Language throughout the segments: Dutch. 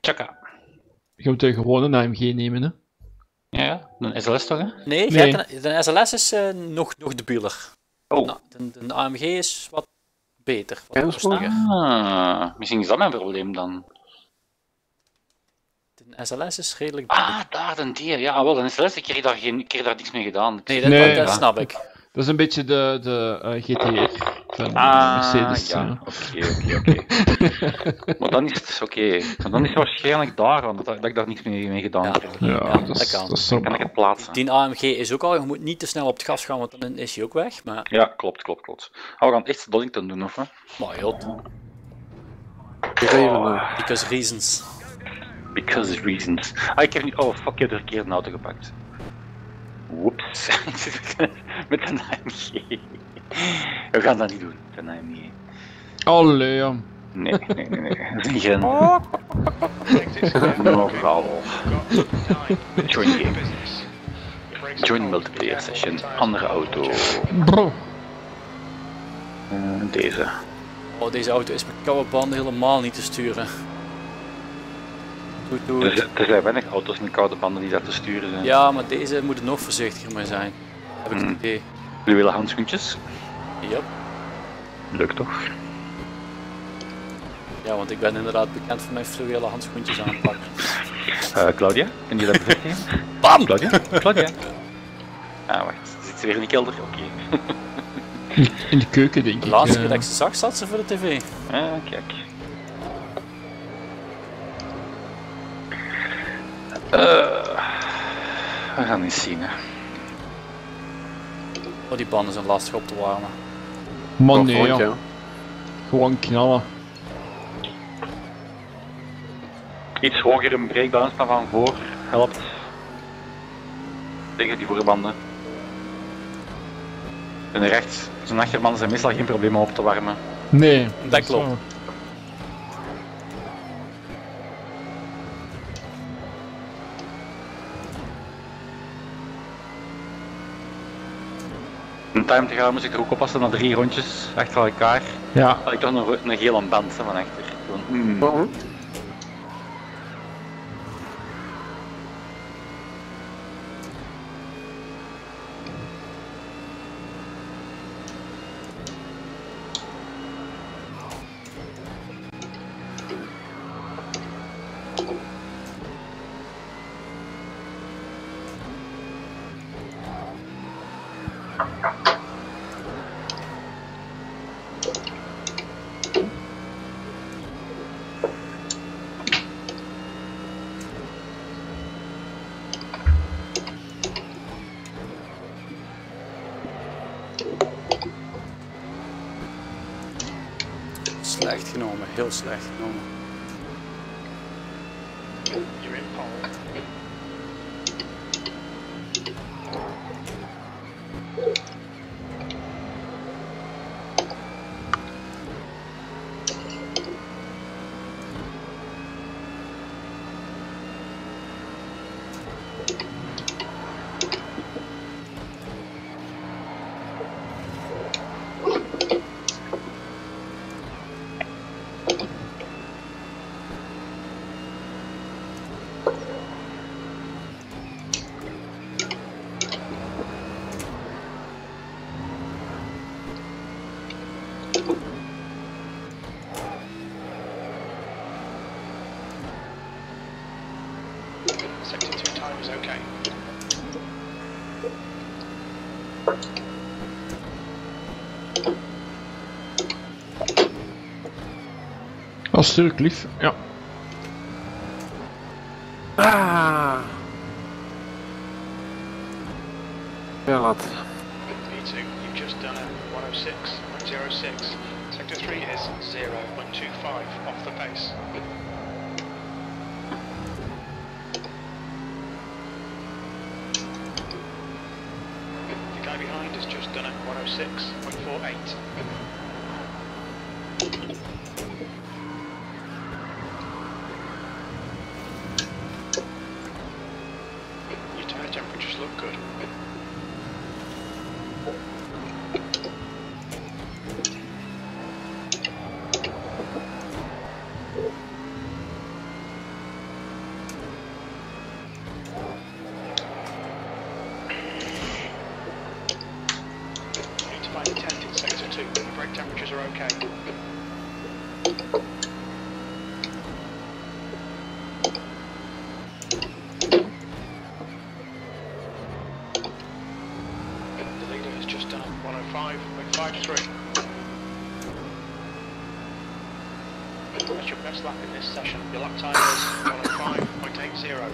Tjaka. Je moet gewoon een AMG nemen, hè? Ja, een SLS toch, hè? Nee, Nee. de SLS is nog debieler. Oh. Nou, de AMG is wat beter, wat Ja, dat is wel- robuuster. Misschien is dat mijn probleem dan. De SLS is redelijk Ah, billig. daar een dier. Ja, wel, een SLS, ik kreeg daar niks mee gedaan. Nee, Nee. dat snap ik. Dat is een beetje de GTR van Ah, Mercedes. ja. Oké. Maar dan is het oké. Maar dan is het waarschijnlijk daar, dat ik daar niks mee gedaan Ja. heb. Ja, Ja, dat dat is, kan. dat is Dan kan normaal. ik het plaatsen. Die AMG is ook al, je moet niet te snel op het gas gaan, want dan is hij ook weg. Maar, Ja, klopt. Oh, we gaan echt Donington doen, of wat? maar joh, Dus even, because reasons. Because reasons. Ah, ik heb nu... Oh, fuck, ik heb de verkeerde auto gepakt. Whoops. Ik zit met een AMG. We gaan dat niet doen, met een AMG. Allee, ja. Nee. Dat is geen... Nogal. Join game. Join multiplayer session. Andere auto. Bro. Deze. Oh, deze auto is met koude banden helemaal niet te sturen. Doe het. Er zijn weinig auto's met koude banden die dat te sturen zijn. Ja, maar deze moet er nog voorzichtiger mee zijn. Heb ik het idee. Jullie willen handschoentjes? Yep. Leuk toch? Ja, want ik ben inderdaad bekend voor mijn fluwelen handschoentjes aanpakken. Claudia, kun je dat bevestigen? BAM! Claudia. Ah, wacht. Zit ze weer in de kelder? Oké. In de keuken, denk De ik. laatste keer dat ik ze zag, zat ze voor de tv. Ah, kijk. We gaan eens zien, hè. Oh, die banden zijn lastig op te warmen. Man, nee, ja. ja. Gewoon knallen. Iets hoger een breakdown staan van voor helpt. Tegen die voorbanden. En rechts, zijn achterbanden zijn meestal geen probleem om op te warmen. Nee. Dat klopt. is waar. Om time te gaan moest ik er ook oppassen na 3 rondjes achter elkaar. Ja. Had ik toch nog een gele band van achter. Gewoon, waarom? Slecht genomen, heel slecht genomen. You're in pole. Sector 2 time is okay. Als lief. Ja. Ah. Ja, laat. V2, you've just done a 106, 106. Sector 3 is 0.25 off the pace. The guy behind has just done a 106.48. Your tyre temperatures look good. Temperatures are okay. The leader has just done a 105.53. That's your best lap in this session. Your lap time is 105.80.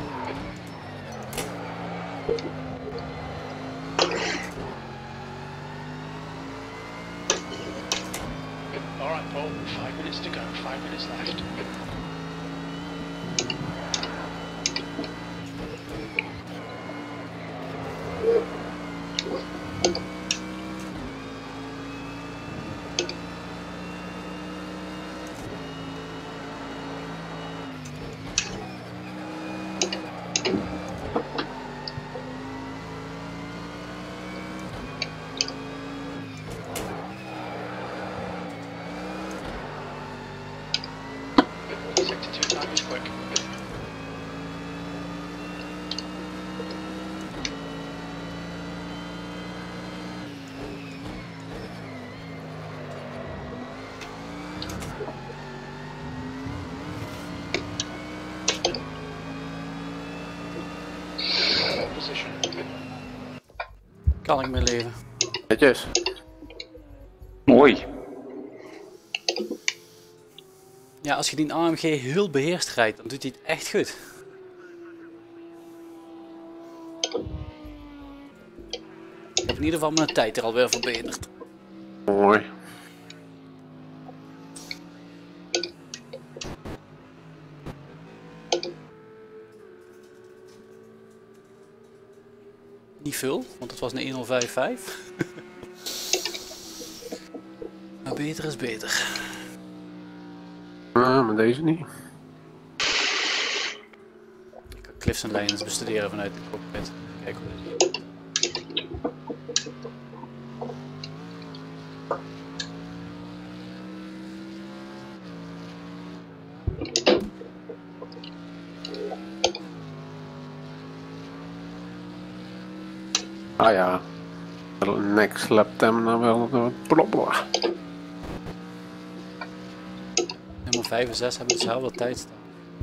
Alright Paul, 5 minutes to go, 5 minutes left. Kan ik mee leven. Netjes. Mooi. Ja, als je die AMG heel beheerst rijdt, dan doet hij het echt goed. Ik heb in ieder geval mijn tijd er alweer verbeterd. Mooi. Niet veel, want het was een 1055. Maar beter is beter. Maar deze niet. Ik kan Cliffs en lijnen bestuderen vanuit de cockpit. Kijk hoe dit is. Ah ja. Next lap time dan wel. Blabla. Nummer 5 en 6 hebben dezelfde tijd staan.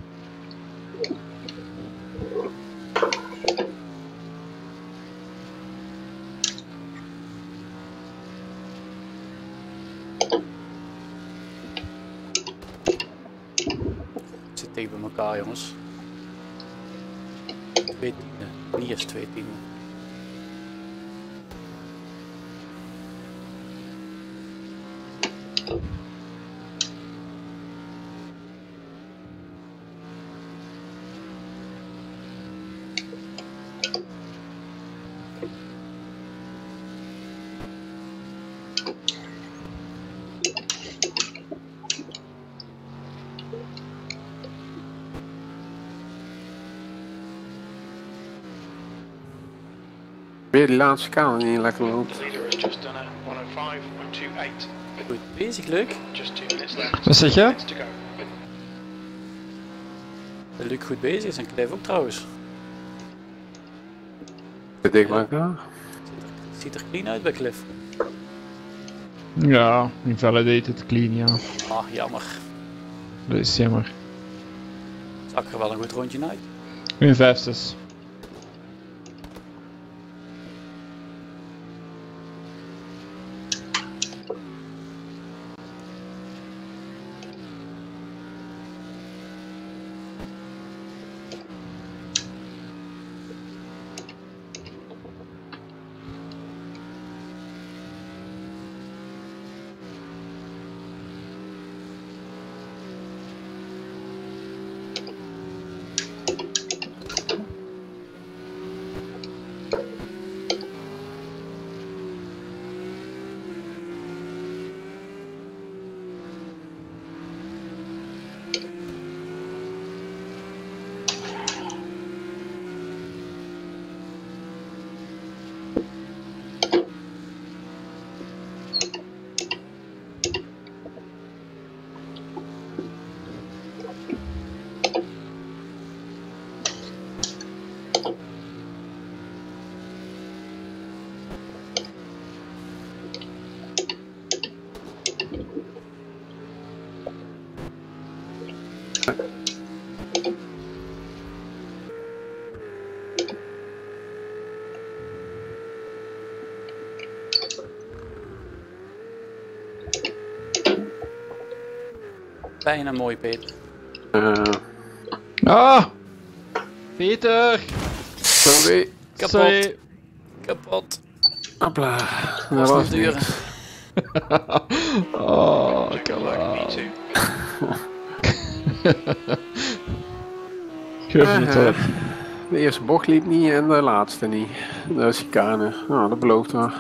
Het zit tegen bij elkaar, jongens. 2 tienden. Wie is 2 tienden? Weer die laatste kant die lekker loopt. The leader has just done a 105.28. Goed bezig, leuk. Just 2 minutes left. Wat zeg je? Minutes to go. Luc goed bezig en Cliff ook trouwens. Te dicht bij elkaar. Ziet er clean uit bij Cliff. Ja, invalidated clean, ja. Ah, jammer. Dat is jammer. Zag er wel een goed rondje uit. Min 5-6. Bijna mooi, Peter. Ah! Peter! Sorry. Kapot. Sorry. Kapot. Hopla. Dat Dat was was duren. niks. Oh, Good come luck, on. P2. Geef het op. De eerste bocht liep niet en de laatste niet. De chicane. Nou, dat belooft wel.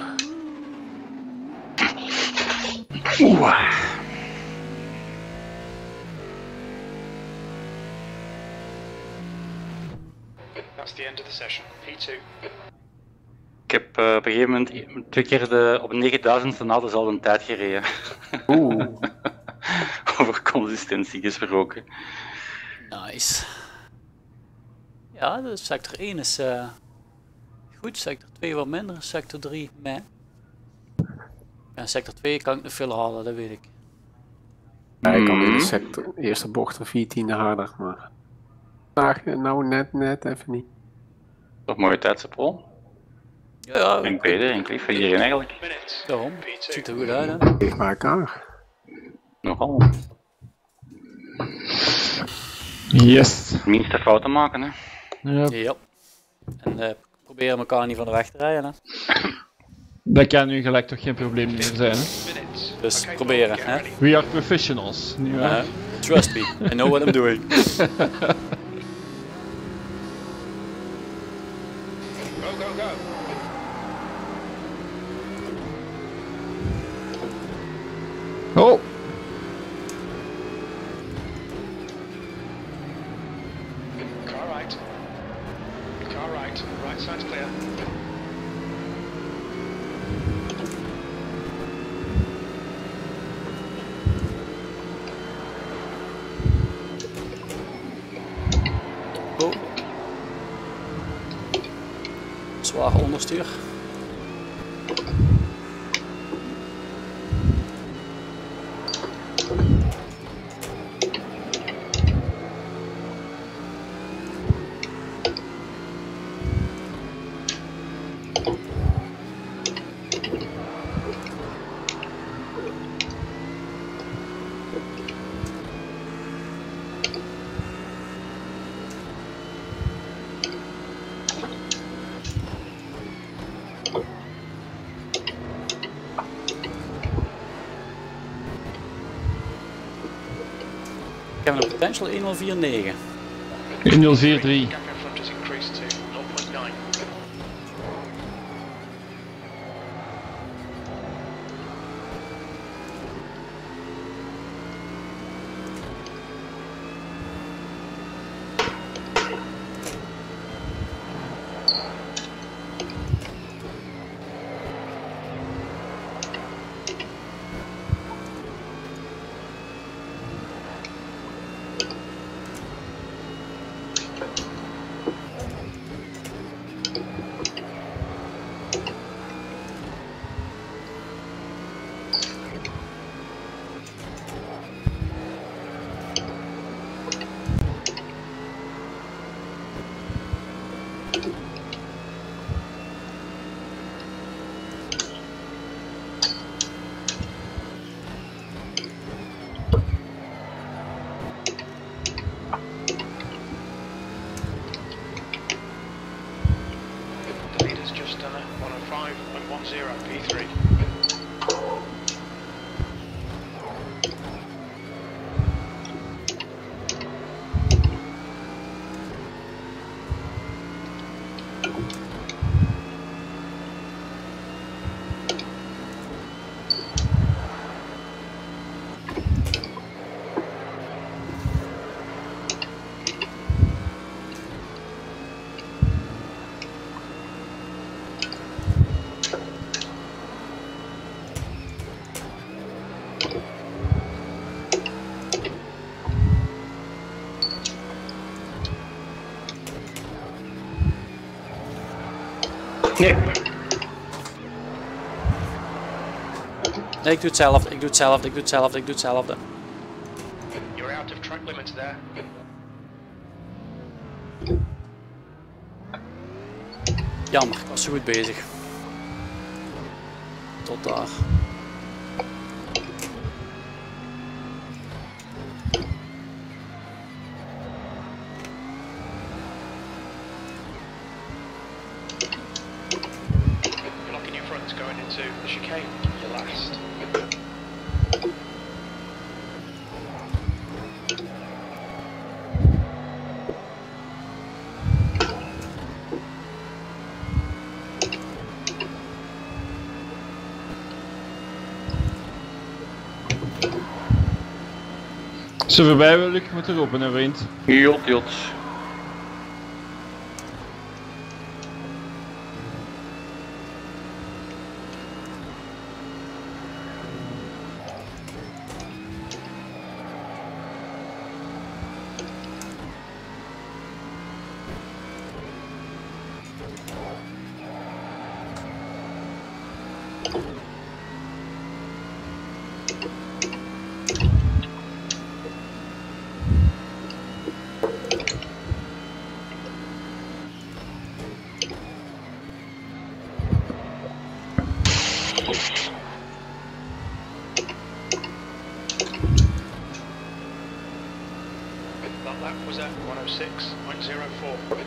That's the end of the session. P2. Ik heb op een gegeven moment 2 keer op 9000 na dezelfde tijd gereden. Oeh. Over consistentie gesproken. Nice. Ja, de sector 1 is goed, sector 2 wat minder, sector 3 meh. En sector 2 kan ik nog veel halen, dat weet ik. Ja, ik kan in de sector, eerste bocht of 14e harder, maar... Nou, net even niet. Toch mooie tijd, Paul. Ja, En Peter en Cliff, iedereen eigenlijk. Minutes. daarom. P2. Ziet er goed uit, hè? Geef maar elkaar. Nogal. Yes. Minste fouten maken, hè. Ja, Ja. En proberen elkaar niet van de weg te rijden, hè? dat kan nu gelijk toch geen probleem meer zijn. Hè? Minutes. Dus Okay, proberen, get hè? ready. We are professionals. Nu, hè? Trust me, I know what I'm doing. Go, go, go. Oh! Car right. Car right. Right side's clear. Oh. Zwaar onderstuur. Ik heb een potential 1049. 1043. Gap in front is increased to 0.9. The leader's just done a 105.10 P3. Nee. Nee, ik doe hetzelfde, ik doe hetzelfde, ik doe hetzelfde, ik doe hetzelfde. You're out of track limits there. Jammer, ik was zo goed bezig. Tot daar. into the chicane, your last. Zo voorbij wil ik moet erop, hè, vriend. Jot, jot. That lap was at 106.04.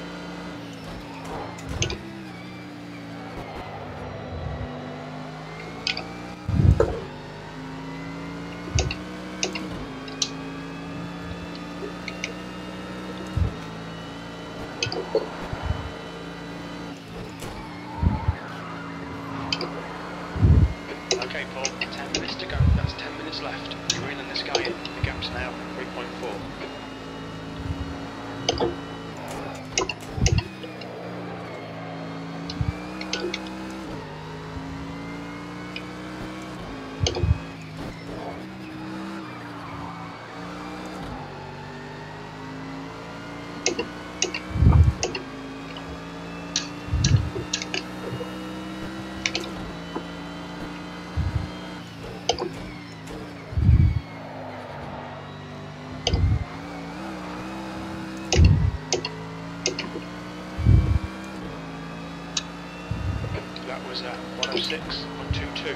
Okay, Paul, 10 minutes to go. That's 10 minutes left. You're in the sky. The gap's now 3.4. That was at 106.22.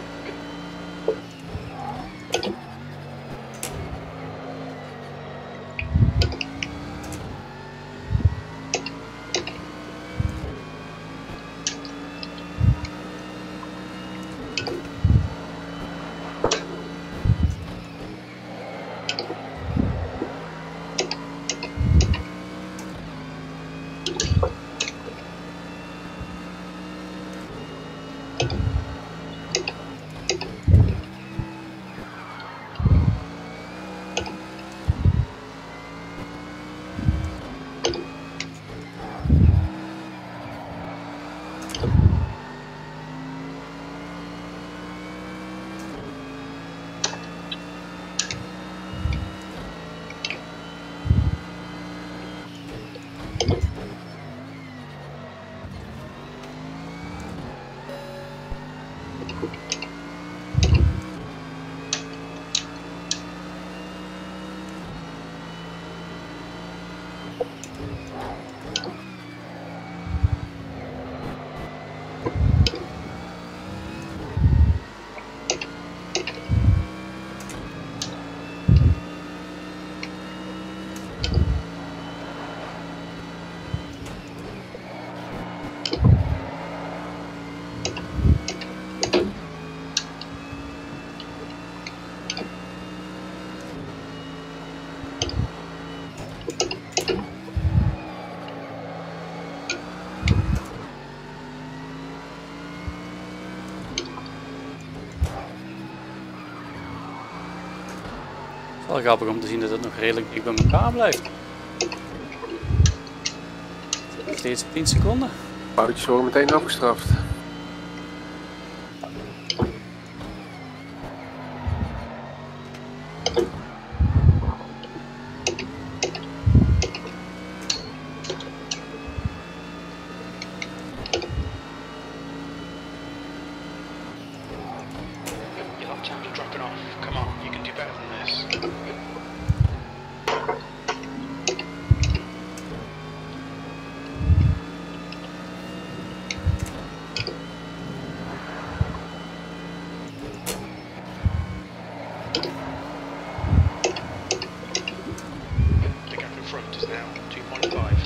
Wel grappig om te zien dat het nog redelijk dicht bij elkaar blijft. Steeds op 10 seconden. Foutjes worden meteen afgestraft. Your lap times are dropping off. Come on, you can do better than this. The gap in front is now 2.5.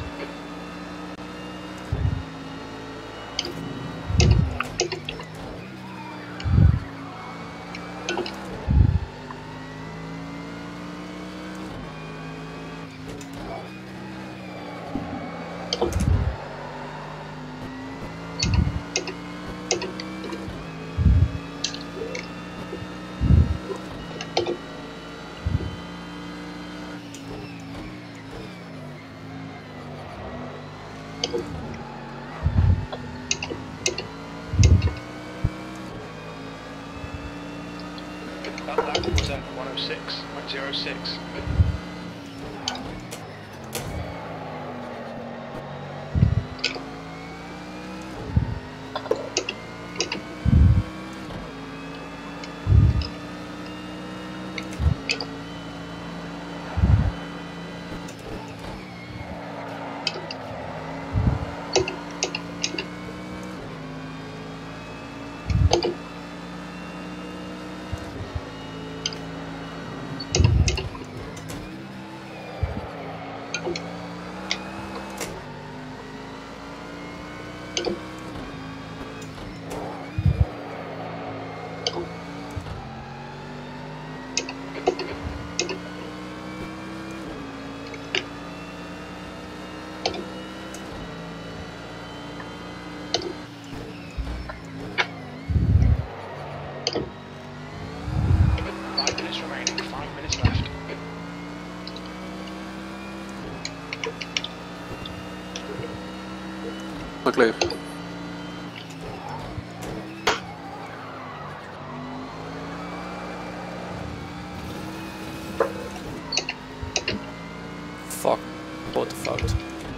That lap was at 106.06. Clear. Fuck, grote fout.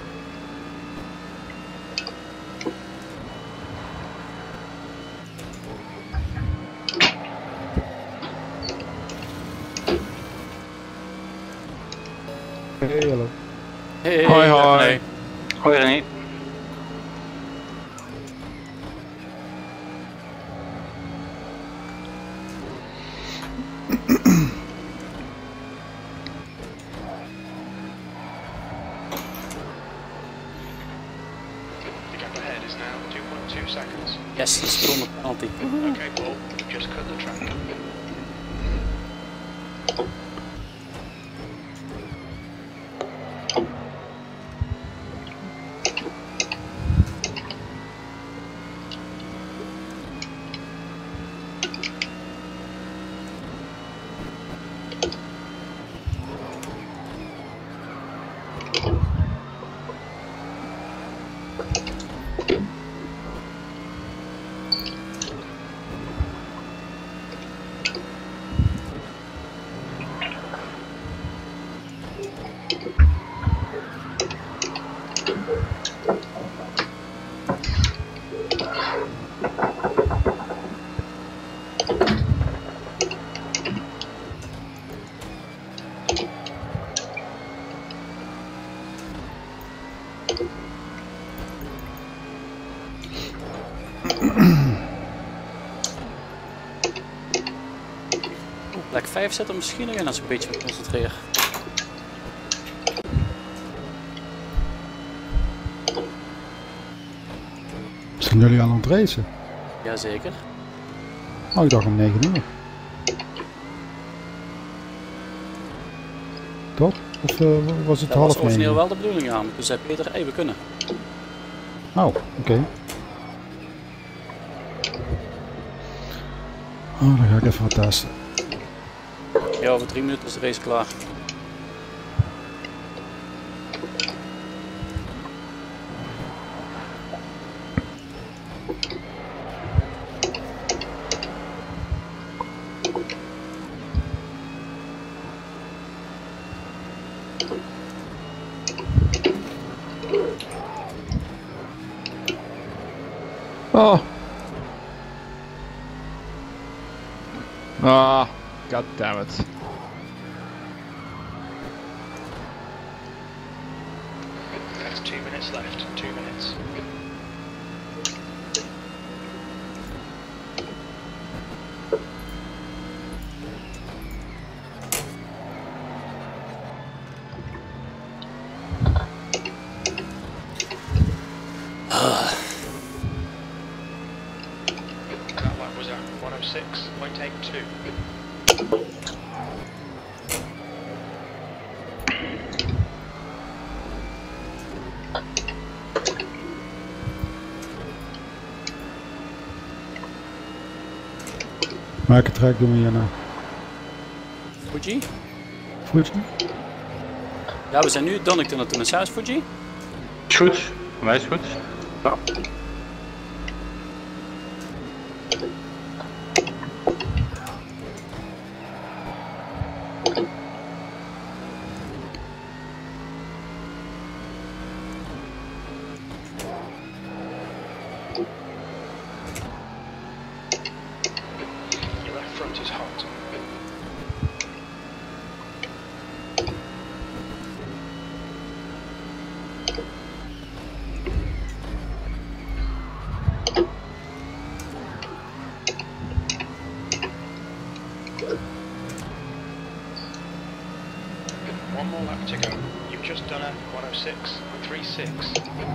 Hey, hallo. Hey, Hoi, hoi. nee. Hoi René. The gap ahead is now 2.2 seconds. Yes, dat is zonder penalty. Okay, Paul, you've just cut the track. Plek 5 zit er misschien nog in als ik een beetje me concentreer. Zijn jullie aan het racen? Jazeker. Oh, ik dacht om 9 uur. Toch? Of was het Dat was half origineel 9? wel de bedoeling aan. Toen zei Peter, hey, we kunnen. Oh, oké. Oh, dan ga ik even wat testen. Ja, over 3 minuten is de race klaar. Oh. Ah, god damn it. That's 2 minutes left. 2 minutes. That lap was at 106.82. Welke track doen we hier nou? Fuji? Fuji? Ja, we zijn nu Donington en toen naar South Fuji. Is goed. Voor mij is het goed. Ja. Your left front is hot. One more lap to go. You've just done a 106.36.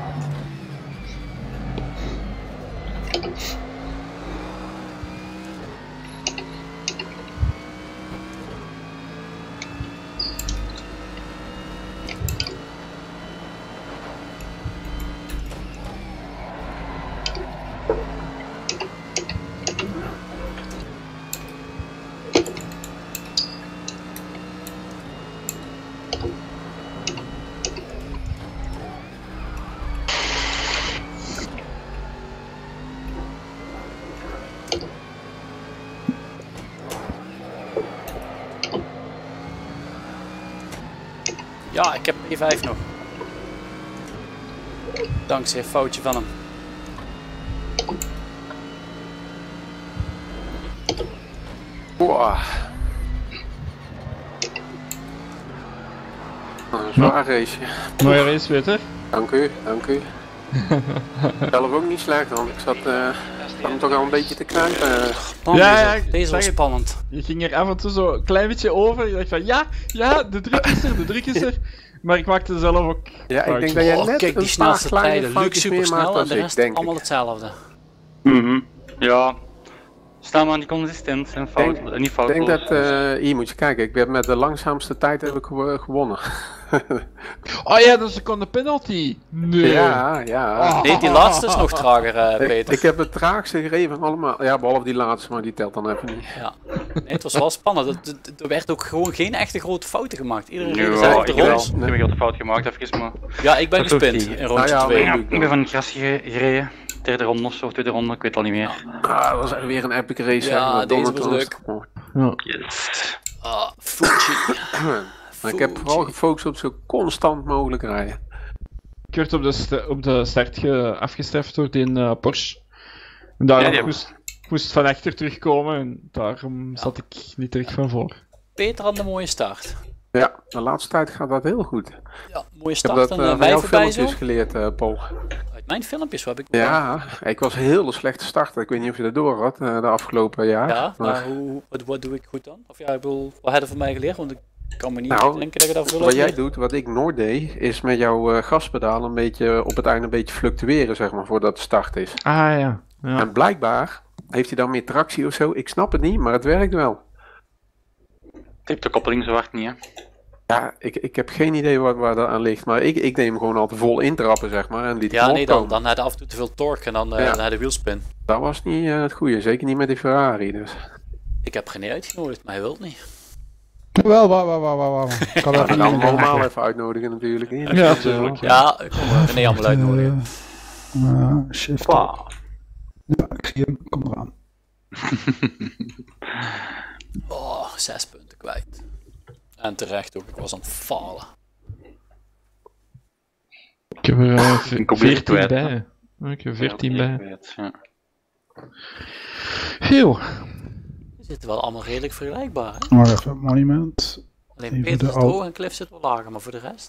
Ja, ik heb P5 nog. Dankzij een foutje van hem. Wow. Een zwaar race. Mooie race, Peter. Dank u, dank u. Zelf ook niet slecht, want ik zat hem toch al een beetje te knijpen. Man, Ja, deze, ik deze was zag het. spannend. Je ging er af en toe zo een klein beetje over. Je dacht van ja, de druk is er, de druk is er. Maar ik maakte zelf ook. Ja, ik denk dat jij net Kijk, die een paar snelste kleine tijden. Luc foutjes super meer maakt snel en dan de ik, rest denk allemaal ik. hetzelfde. Ja. Staan maar niet consistent en fout. Niet Ik fout. denk dat, hier moet je kijken, ik heb met de langzaamste tijd heb ik gewonnen. Oh ja, dat is een penalty. Nee. Ja, ja. Oh. Nee, die laatste is nog trager, Peter. Ik heb het traagste gereden van allemaal. Ja, behalve die laatste, maar die telt dan even niet. Ja. Nee, het was wel spannend. Er werd ook gewoon geen echte grote fouten gemaakt. Iedereen reed Ja, dezelfde ik heb rond. wel een grote fout gemaakt, even maar. Ja, ik ben Dat doet gespind hij. in rondje Nou ja, 2. Ja, doe ik ik ben van het gras gereden. Derde ronde of zo, tweede ronde, ik weet het al niet meer. Ah, dat was echt weer een epic race. Ja, zeg, deze Donald was Trump. leuk. Yes. Ah, Fuji. Maar ik heb vooral gefocust op zo constant mogelijk rijden. Ik werd op de start afgestraft door die Porsche. En daarom Ja, die moest van achter terugkomen en daarom zat ik niet terug van voor. Peter had een mooie start. Ja, de laatste tijd gaat dat heel goed. Ja, mooie Ik heb start dat en met jouw wijven bij zo. filmpjes geleerd, Paul. Uit mijn filmpjes, wat heb ik Ja, ik was een hele slechte starter. Ik weet niet of je dat door had de afgelopen jaar. Ja, maar maar wat doe ik goed dan? Of ja, ik bedoel, wat hadden van mij geleerd? Want ik kan me niet Nou, denken dat je daar veel wat uit jij leert. doet, wat ik nooit deed, is met jouw gaspedaal een beetje op het einde een beetje fluctueren, zeg maar, voordat de start is. Ah ja. Ja. En blijkbaar heeft hij dan meer tractie of zo. Ik snap het niet, maar het werkt wel. Tip de koppeling zo hard niet, hè. Ja, ik heb geen idee waar dat aan ligt, maar ik deed hem gewoon altijd vol intrappen, zeg maar, en liet Ja, hem nee, opkomen. dan had je af en toe te veel torque en dan had je wielspin. Dat was niet het goede, zeker niet met die Ferrari. Dus. Ik heb René uitgenodigd, maar hij wil het niet. Wel, waar. Ik kan Ja, dat dan niet allemaal maken. even uitnodigen natuurlijk. Niet? Ja, natuurlijk. Ja, ik kom René allemaal uitnodigen. Shift. Wow. Ja, ik zie hem. Kom eraan. Oh, 6 punten kwijt. En terecht ook, ik was aan het falen. Ik heb er Ik kom weer 14 kwijt, bij. Ik heb 14 bij. Ja. Heel. Die zitten wel allemaal redelijk vergelijkbaar. Hè? Maar even monument. Alleen Even Peter de is oude- droog en Cliff zit wel lager, maar voor de rest.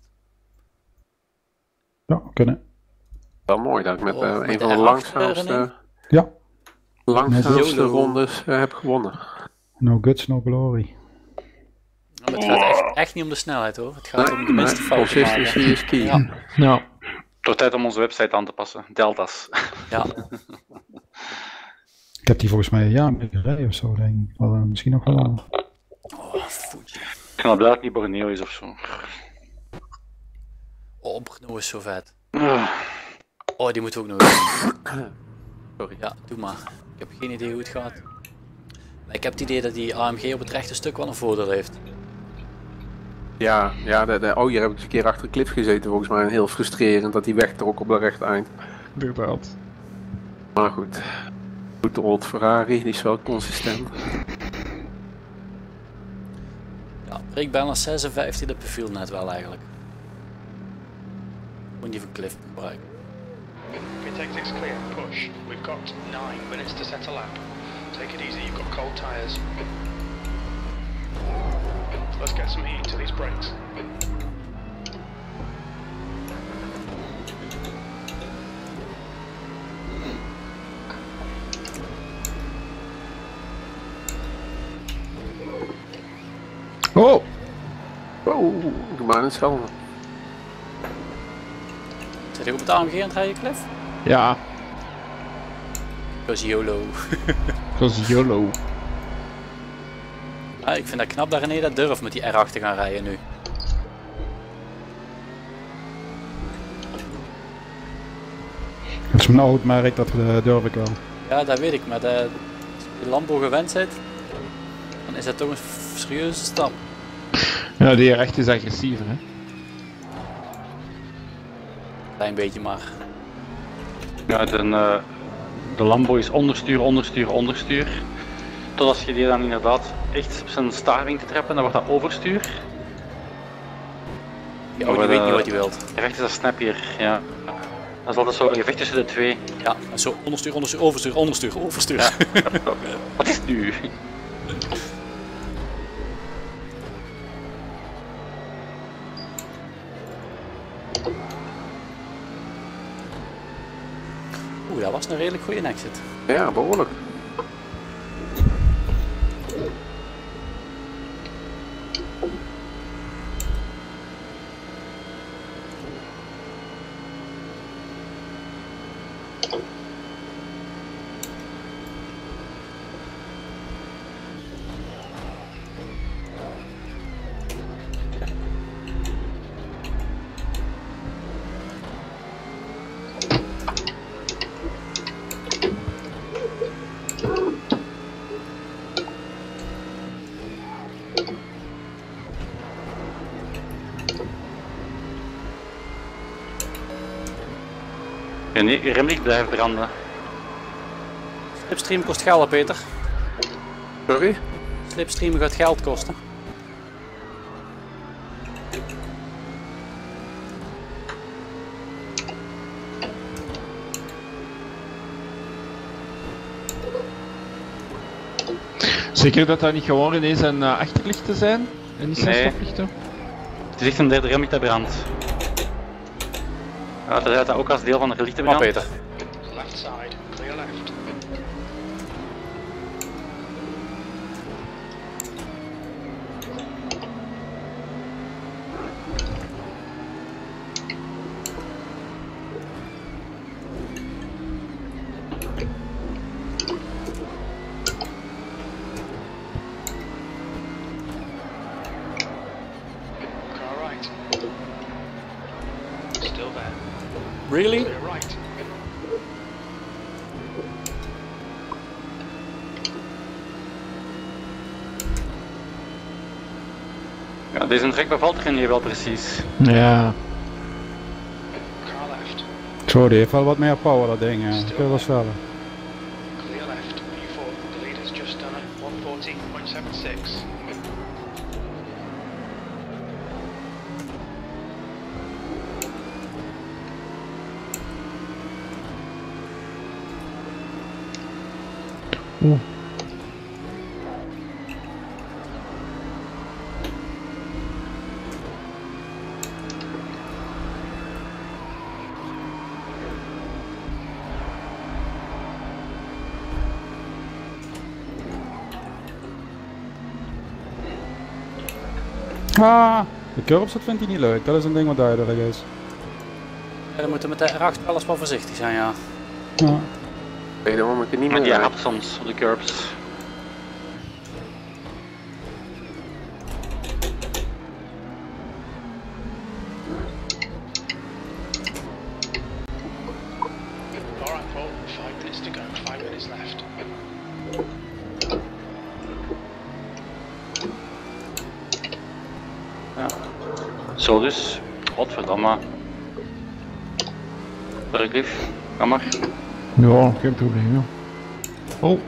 Ja, kunnen. Wel mooi dat ik met Oh, met een de van de R8 langzaamste, erin. Ja, YOLO. rondes heb gewonnen. no guts, no glory. Maar het gaat echt niet om de snelheid hoor. Het gaat om de minste fouten Consistency maken. is key. Ja. Nou, Het wordt tijd om onze website aan te passen. Deltas. Ja, Ik heb die volgens mij een jaar mee gereden of zo, denk ik. Wel, misschien nog wel. oh, Fuji. Ik ben al blij dat het niet Borneo is of zo. Oh, Brno is zo vet. Ah. Oh, die moeten we ook nog doen. Sorry, ja, doe maar. Ik heb geen idee hoe het gaat. Maar ik heb het idee dat die AMG op het rechte stuk wel een voordeel heeft. Ja, oh, hier heb ik eens een keer achter een klif gezeten volgens mij. En heel frustrerend dat die wegtrok op dat rechte eind. Inderdaad. Maar goed. Goed, old Ferrari, die is wel consistent. Ja, ik bijna 56, dat beviel net wel eigenlijk. Moet die van Cliff gebruiken. Tactics clear, push. We've got 9 minutes to set a lap. Take it easy, you've got cold tyres. Let's get some heat into these brakes. Oh! Oh, doe maar hetzelfde. Zit je op het AMG aan het rijden, Cliff? Ja, Dat is YOLO. dat is YOLO. Ja, ik vind dat knap dat René dat durft met die R8 te gaan rijden nu. Het is mijn oud merk, dat durf ik wel. Ja, dat weet ik, maar als je Lambo gewend bent, dan is dat toch een serieuze stap. Ja, die recht is agressiever, hè. Klein beetje maar. Ja, de Lambo is onderstuur, onderstuur, onderstuur. Tot als je die dan inderdaad echt op zijn staring te treppen, dan wordt dat overstuur. Die auto weet niet wat hij wilt. Recht is dat snappier, ja. Dat is altijd zo een gevecht tussen de twee. Ja, en zo onderstuur, onderstuur, overstuur, onderstuur, overstuur. Ja. Wat is het nu? Oeh, dat was een redelijk goede exit. Ja, behoorlijk. Nee, je remlicht blijft branden. Slipstream kost geld, Peter. Sorry? Slipstream gaat geld kosten. Zeker dat dat niet gewoon ineens een achterlichten zijn en niet zijn Nee. stoplichten? Het is echt een derde remlicht dat brandt. Ja, dat is dat ook als deel van de relichten Maar brandt. Peter. Left side, clear left. Car right. Still there. Really? Clear right. Ja, deze trek bevalt er niet wel precies. Ja. Car left. Zo, die heeft wel wat meer power, dat ding. Ik wil wel sneller. Clear left. U4. The leader's just done a 140.76. Oeh. Ah, de curbs, dat vindt hij niet leuk. Dat is een ding wat duidelijk is. Ja, dan moeten we met de R8 wel eens wel voorzichtig zijn, ja. Ja. Nee, dan moet ik er niet Maar meer die rijden. hapt soms op de curbs. Alright, Paul. 5 minutes to go. 5 minutes left. Ja. Zo dus. Godverdamme. Terugleef. Ga maar. Ja, geen probleem, ja. Oh.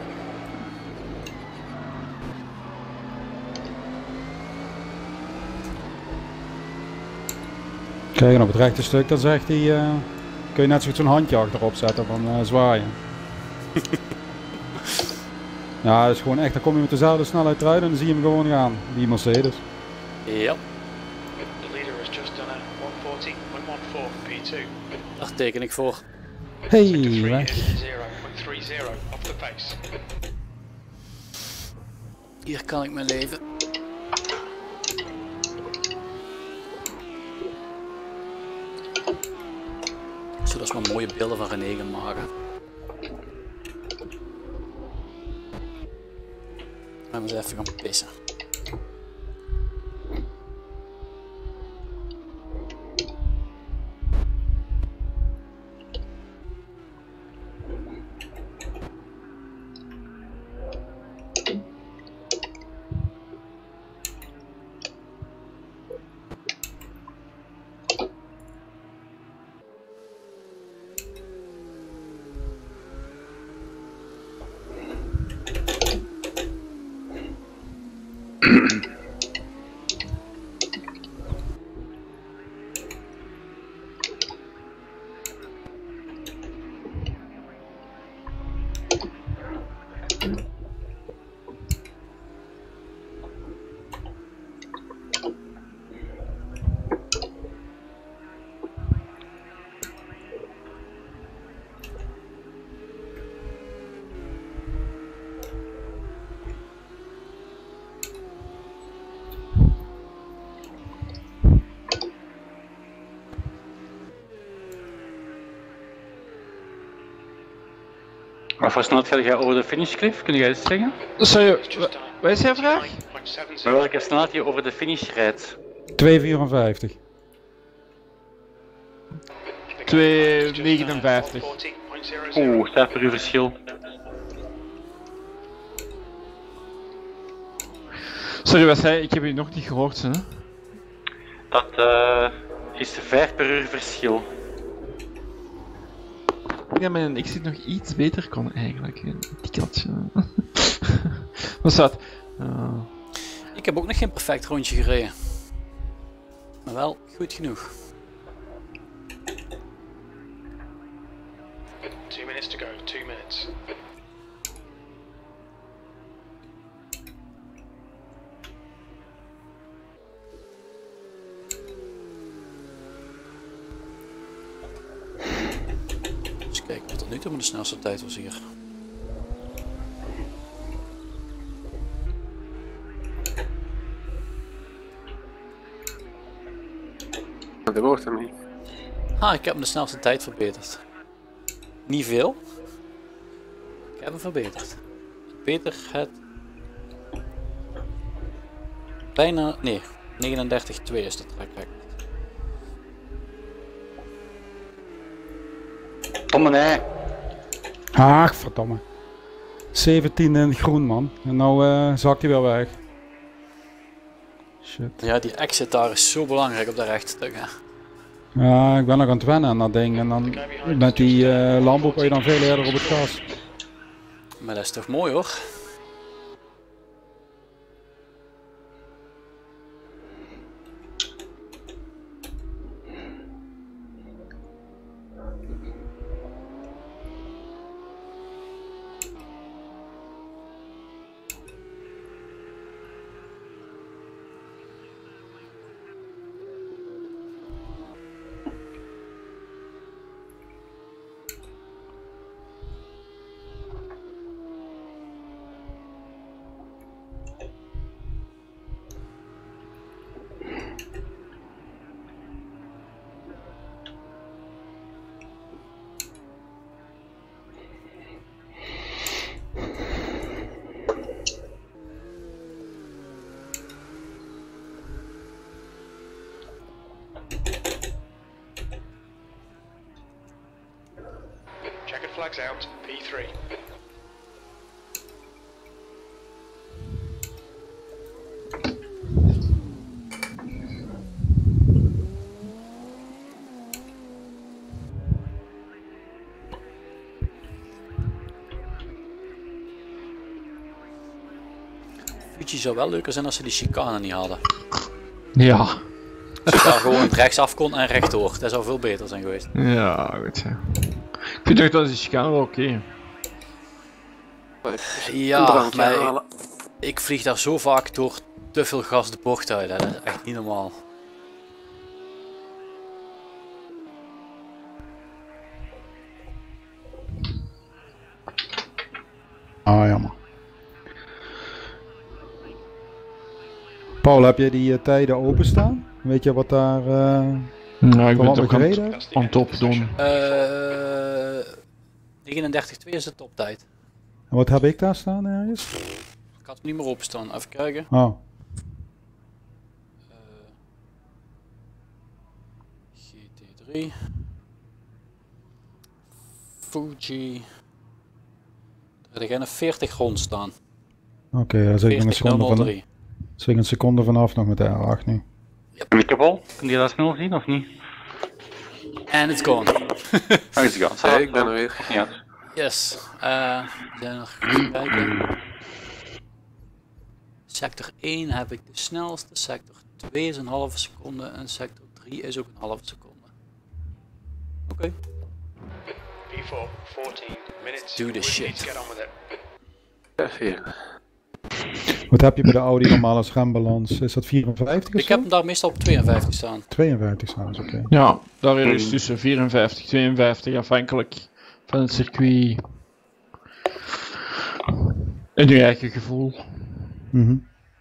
Kijk, en op het rechte stuk, dan zegt hij, kun je net zo'n handje achterop zetten van zwaaien. Ja, dat is gewoon echt, dan kom je met dezelfde snelheid eruit en dan zie je hem gewoon gaan, die Mercedes. Ja, The leader has just done a 140.14 P2. daar teken ik voor. Hey, Sector 3 weg. is 0.30 off the pace. Hier kan ik mijn leven. Zodat we maar mooie beelden van René gaan maken. Gaan we eens even gaan pissen. Wat voor snelheid ga jij over de finish, Cliff? Kun jij het zeggen? Sorry, It's just done wat is jouw vraag? 9.70. Met welke snelheid je over de finish rijdt? 2,54. 2,59. Oeh, staat per uur verschil. Sorry, wat zei je? Ik heb je nog niet gehoord, hè? Dat is 5 per uur verschil. Ja, maar ik zit nog iets beter kon eigenlijk. Die katje. Wat staat? Ik heb ook nog geen perfect rondje gereden. Maar wel goed genoeg. 2 minutes to go, 2 minutes. Dus kijken wat tot nu toe de snelste tijd was hier. Dat wordt hem niet. Ah, ik heb hem de snelste tijd verbeterd. Niet veel. Ik heb hem verbeterd. Beter het... Bijna... Nee, 39,2 is de track record. Domme nee. Ach, verdomme. 17 in het groen, man. En nou zakt hij weer weg. Shit. Ja, die exit daar is zo belangrijk op de rechtstuk. Hè. Ja, ik ben nog aan het wennen aan dat ding. En dan met die Lambo kan je dan veel eerder op het gas. Maar dat is toch mooi hoor. Checkered flags out, P3. Fuji zou wel leuker zijn als ze die chicane niet hadden. Ja. Als je daar gewoon rechtsaf kon en rechtdoor. Dat zou veel beter zijn geweest. Ja, goed zo. Ik vind toch dat die chicane wel oké. Een Ja, drankje maar halen. ik vlieg daar zo vaak door te veel gas de bocht uit. Hè. Dat is echt niet normaal. Ah, jammer. Paul, heb je die tijden openstaan? Weet je wat daar... Nou, ik ben wat het ook we aan gereden het aan het opdoen. 39-2 is de toptijd. En wat heb ik daar staan ergens? Ik had hem niet meer openstaan. Even kijken. Oh. GT3. Fuji. Er liggen 40 rond staan. Oké, daar zit ik nog een seconde van. 40.003. Zit ik een seconde vanaf nog met de R8 nu. Microbal, kun je dat snel zien of niet? En it's gone. Oh, is het gaan. Hey, ik ben er weer. Ja. Yes. We zijn nog even kijken. Sector 1 heb ik de snelste. Sector 2 is een halve seconde. En sector 3 is ook een halve seconde. Oké. P4, 14 minutes. Do the We shit. need to get on with it. Even. Wat heb je bij de Audi normale schermbalans? Is dat 54 of Ik heb zo? hem daar meestal op 52 staan. 52 trouwens, oké. Ja, daar is tussen 54 en 52 afhankelijk van het circuit. En je eigen gevoel. Mhm.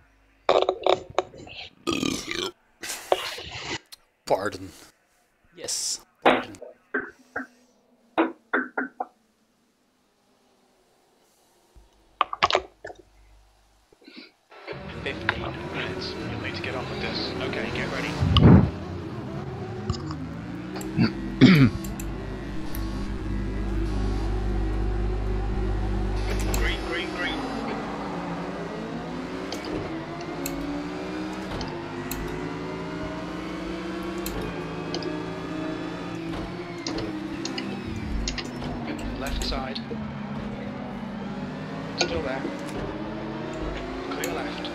Pardon. Yes. Pardon. In 15 minutes. You'll need to get on with this. Okay, get ready. Green, green, green. Left side. Still there. Clear left.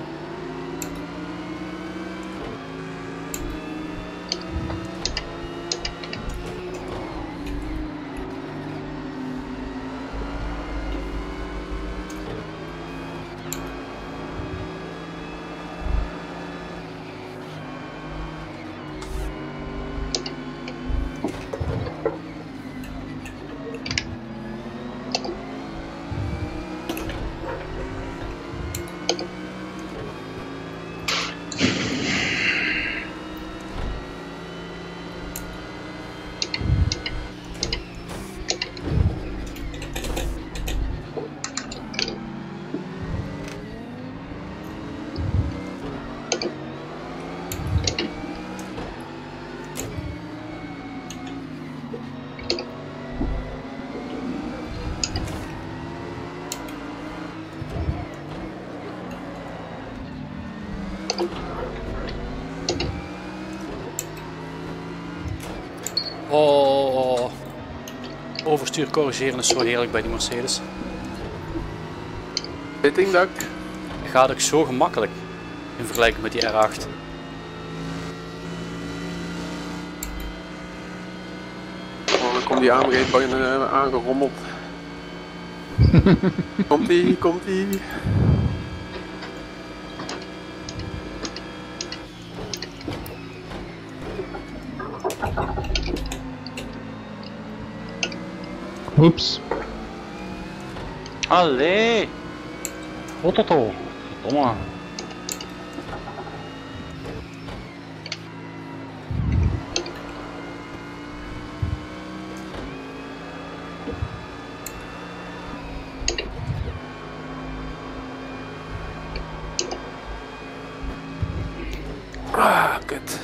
Oh. Overstuur corrigeren is zo heerlijk bij die Mercedes. Sitting duck. Het gaat ook zo gemakkelijk in vergelijking met die R8. Oh, dan komt die aangegeven aangerommeld. Komt-ie, komt-ie. Oeps. Allee! Wat dat al? Verdomme. Ah, kut.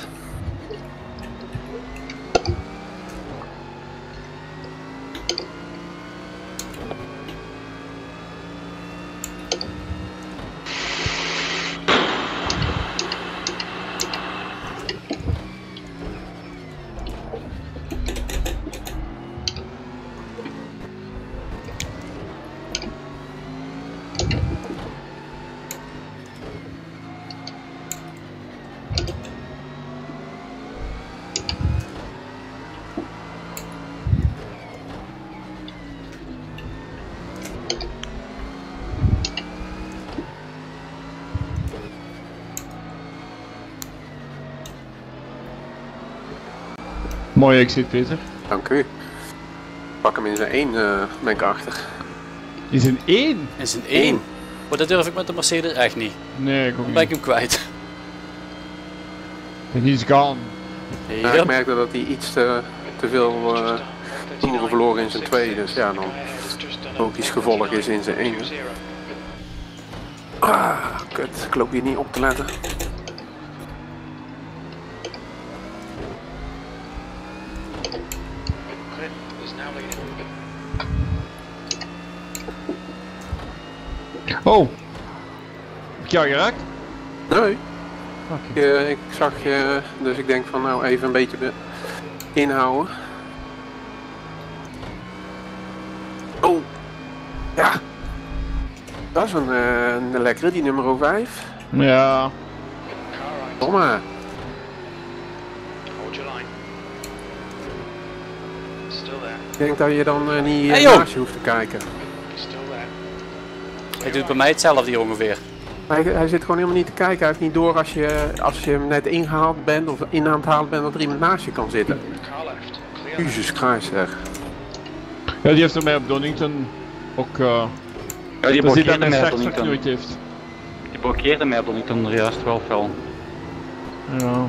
Mooi exit, Peter. Dank u. Pak hem in zijn 1, ben ik achter. Is een 1? Is een 1. Maar dat durf ik met de Mercedes echt niet. Nee, ik ook Dan niet. ben ik hem kwijt. En he's gone. Ja, ik merkte dat hij iets te veel toeren verloren in zijn 2. Dus ja, dan logisch gevolg is in zijn 1. Ah, kut. Ik loop hier niet op te letten. Is now leading. Oh! Heb ik jou geraakt? Nee. Oké. Ik zag je, dus ik denk van nou even een beetje inhouden. Oh! Ja! Dat is een lekkere, die nummer 5. Ja. Car right. Domme! Hold your line. Still there. Ik denk dat je dan niet Hey, joh. naast je hoeft te kijken. Still there. Hij doet bij mij hetzelfde hier ongeveer. Hij zit gewoon helemaal niet te kijken. Hij heeft niet door als je hem net ingehaald bent of in aan het halen bent dat er iemand naast je kan zitten. Car left. Clear. Jezus Christus zeg. Ja, die heeft er mij op Donington ook... Ja, die dat hij dat blokkeerde met mij op slecht Donington. nooit heeft. Die blokkeerde mij op Donington juist wel fel. Ja.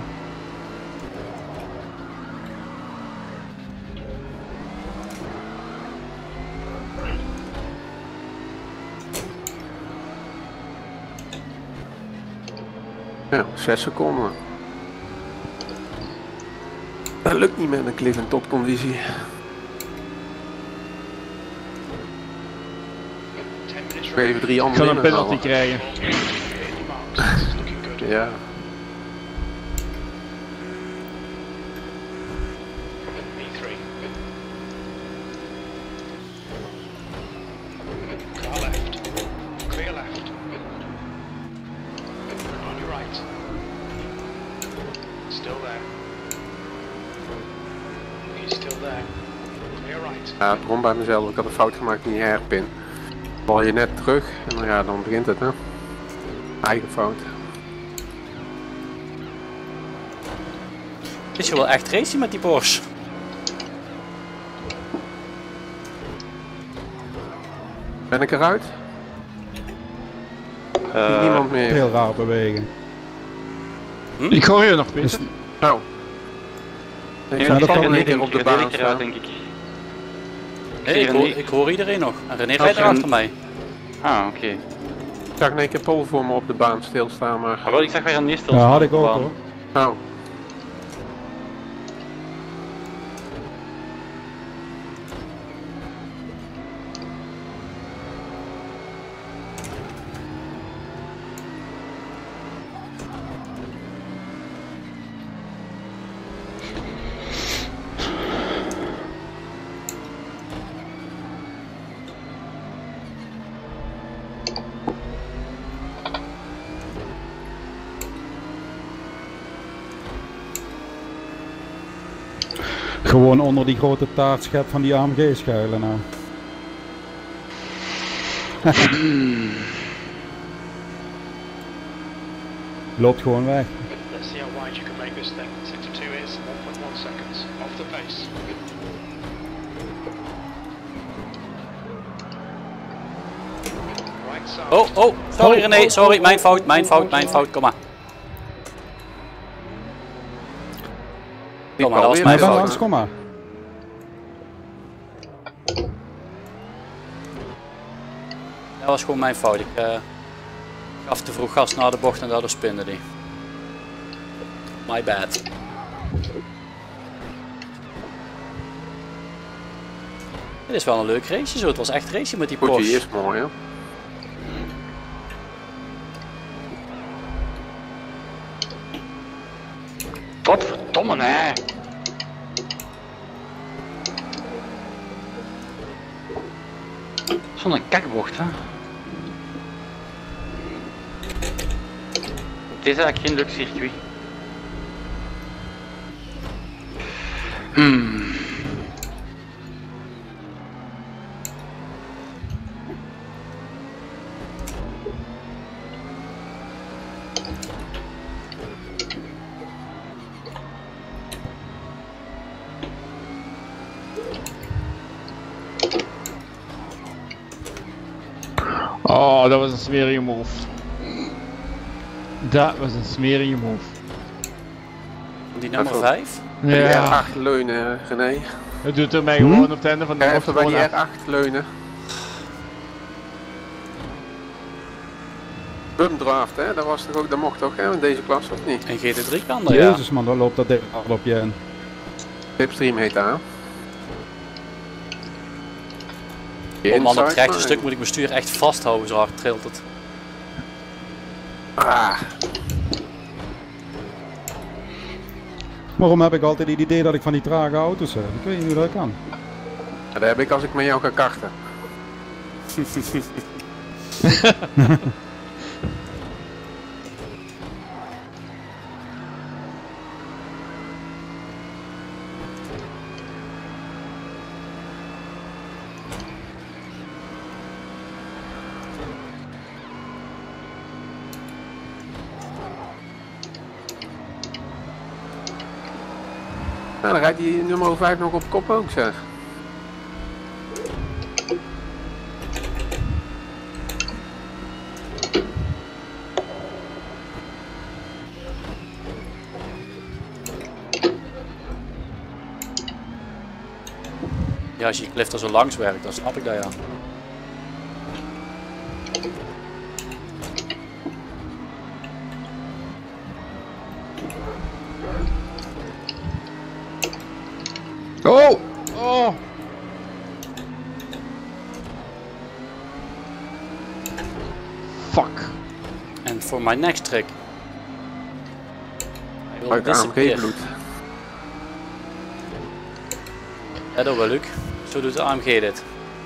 Ja, 6 seconden. Dat lukt niet met een cliff en topconditie. 10 minutes Nog remaining. even 3 Ik andere ga een penalty inhalen. krijgen. Hit your marks. This is looking good. Ja. E3. Car left. Clear left. On your right. Still there. He's still there. Clear right. Ja, het begon bij mezelf. Ik had een fout gemaakt in die hairpin. Val je net terug en ja, dan begint het hè. Eigen fout. Is je wel echt racen met die Porsche? Ben ik eruit? Niemand meer. Heel raar bewegen. Ik hoor je nog, Peter. Dus, Nou. Ik Ja, zag dat toch kan in één keer ik op de baan eruit, staan. denk ik. Nee, zie René. ik hoor iedereen nog. En René Als rijdt je er een- achter mij. Ah, oké. Ik zag in één keer Pol voor me op de baan stilstaan, maar... Ah, wel, ik zag weer een eerste. ja, had ik ook hoor. Nou. Gewoon onder die grote taartschep van die AMG schuilen nou. Loopt gewoon weg. Let's see how wide you can make this thing. Sector 2 is 1.1 seconds off the pace. Right side. Oh, oh, sorry René, sorry, mijn fout, kom maar. Kom maar, dat was alweer mijn bij Ben fout. langs, kom maar. Dat was gewoon mijn fout. Ik gaf te vroeg gas naar de bocht en daardoor spinde die. My bad. Dit is wel een leuk race zo. Het was echt racen met die Goedje Porsche. is mooi hè. Wat verdomme, nee. Zo'n kakbocht, hè. Het is eigenlijk geen leuk circuit. Oh, dat was een smerige move. Dat was een smerige move. Die nummer Even- 5. Ja, R8 leunen, René. het doet er mij gewoon op het einde van de Ja, bocht even bij die gewoon af. R8 leunen. Bumdraft, hè? Dat was toch ook, dat mocht toch, hè? In deze klas, of niet? En GT3 kan dat, ja. Jezus man, dan loopt dat ding al op je in. Slipstream heet dat, hè? Oh man, op het Inside, rechte maar- stuk moet ik mijn stuur echt vasthouden, zo hard trilt het. Ah, Waarom heb ik altijd het idee dat ik van die trage auto's heb? Ik weet niet hoe dat kan. dat heb ik als ik met jou ga karten. Nou, dan rijdt die nummer 5 nog op kop ook, zeg. Ja, als je cliff er zo langs werkt, dan snap ik dat, ja. Oh! Oh! Fuck. En voor mijn next trick. Hij wil Leuk disappear. AMG-bloed. Ja, dat wel, Luc. Zo doet de AMG dit.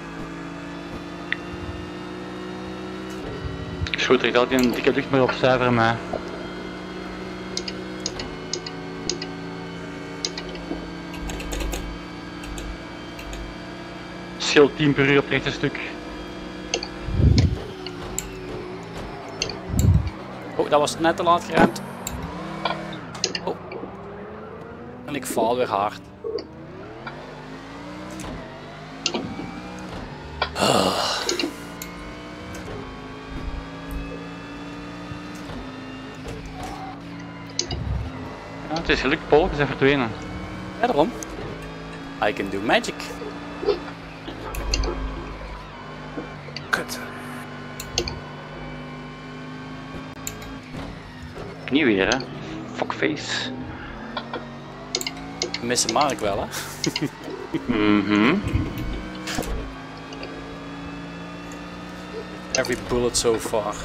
Is goed, ik had geen dikke lucht meer op zuiveren, maar... Scheelt 10 per uur op het rechte stuk. Oh, dat was net te laat geremd. Oh. En ik val weer hard. Ja, het is gelukt, Paul, is even verdwenen. Ja, daarom. I can do magic. Kut. Niet weer, hè. Fuckface. Missen Mark wel, hè? Mhm. Every bullet so far.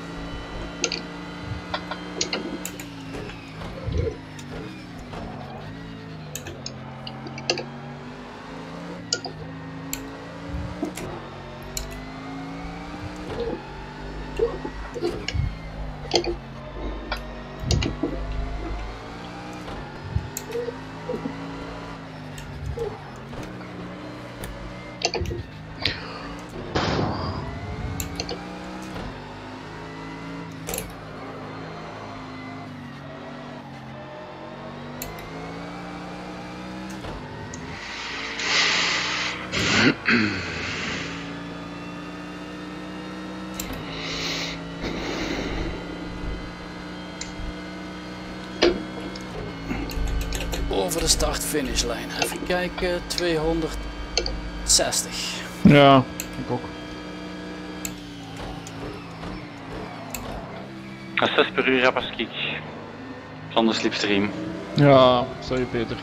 Over de start-finishlijn. Even kijken, 260. Ja, ik ook. 6 per uur rapper kick. Zonder slipstream. Ja, sorry Peter.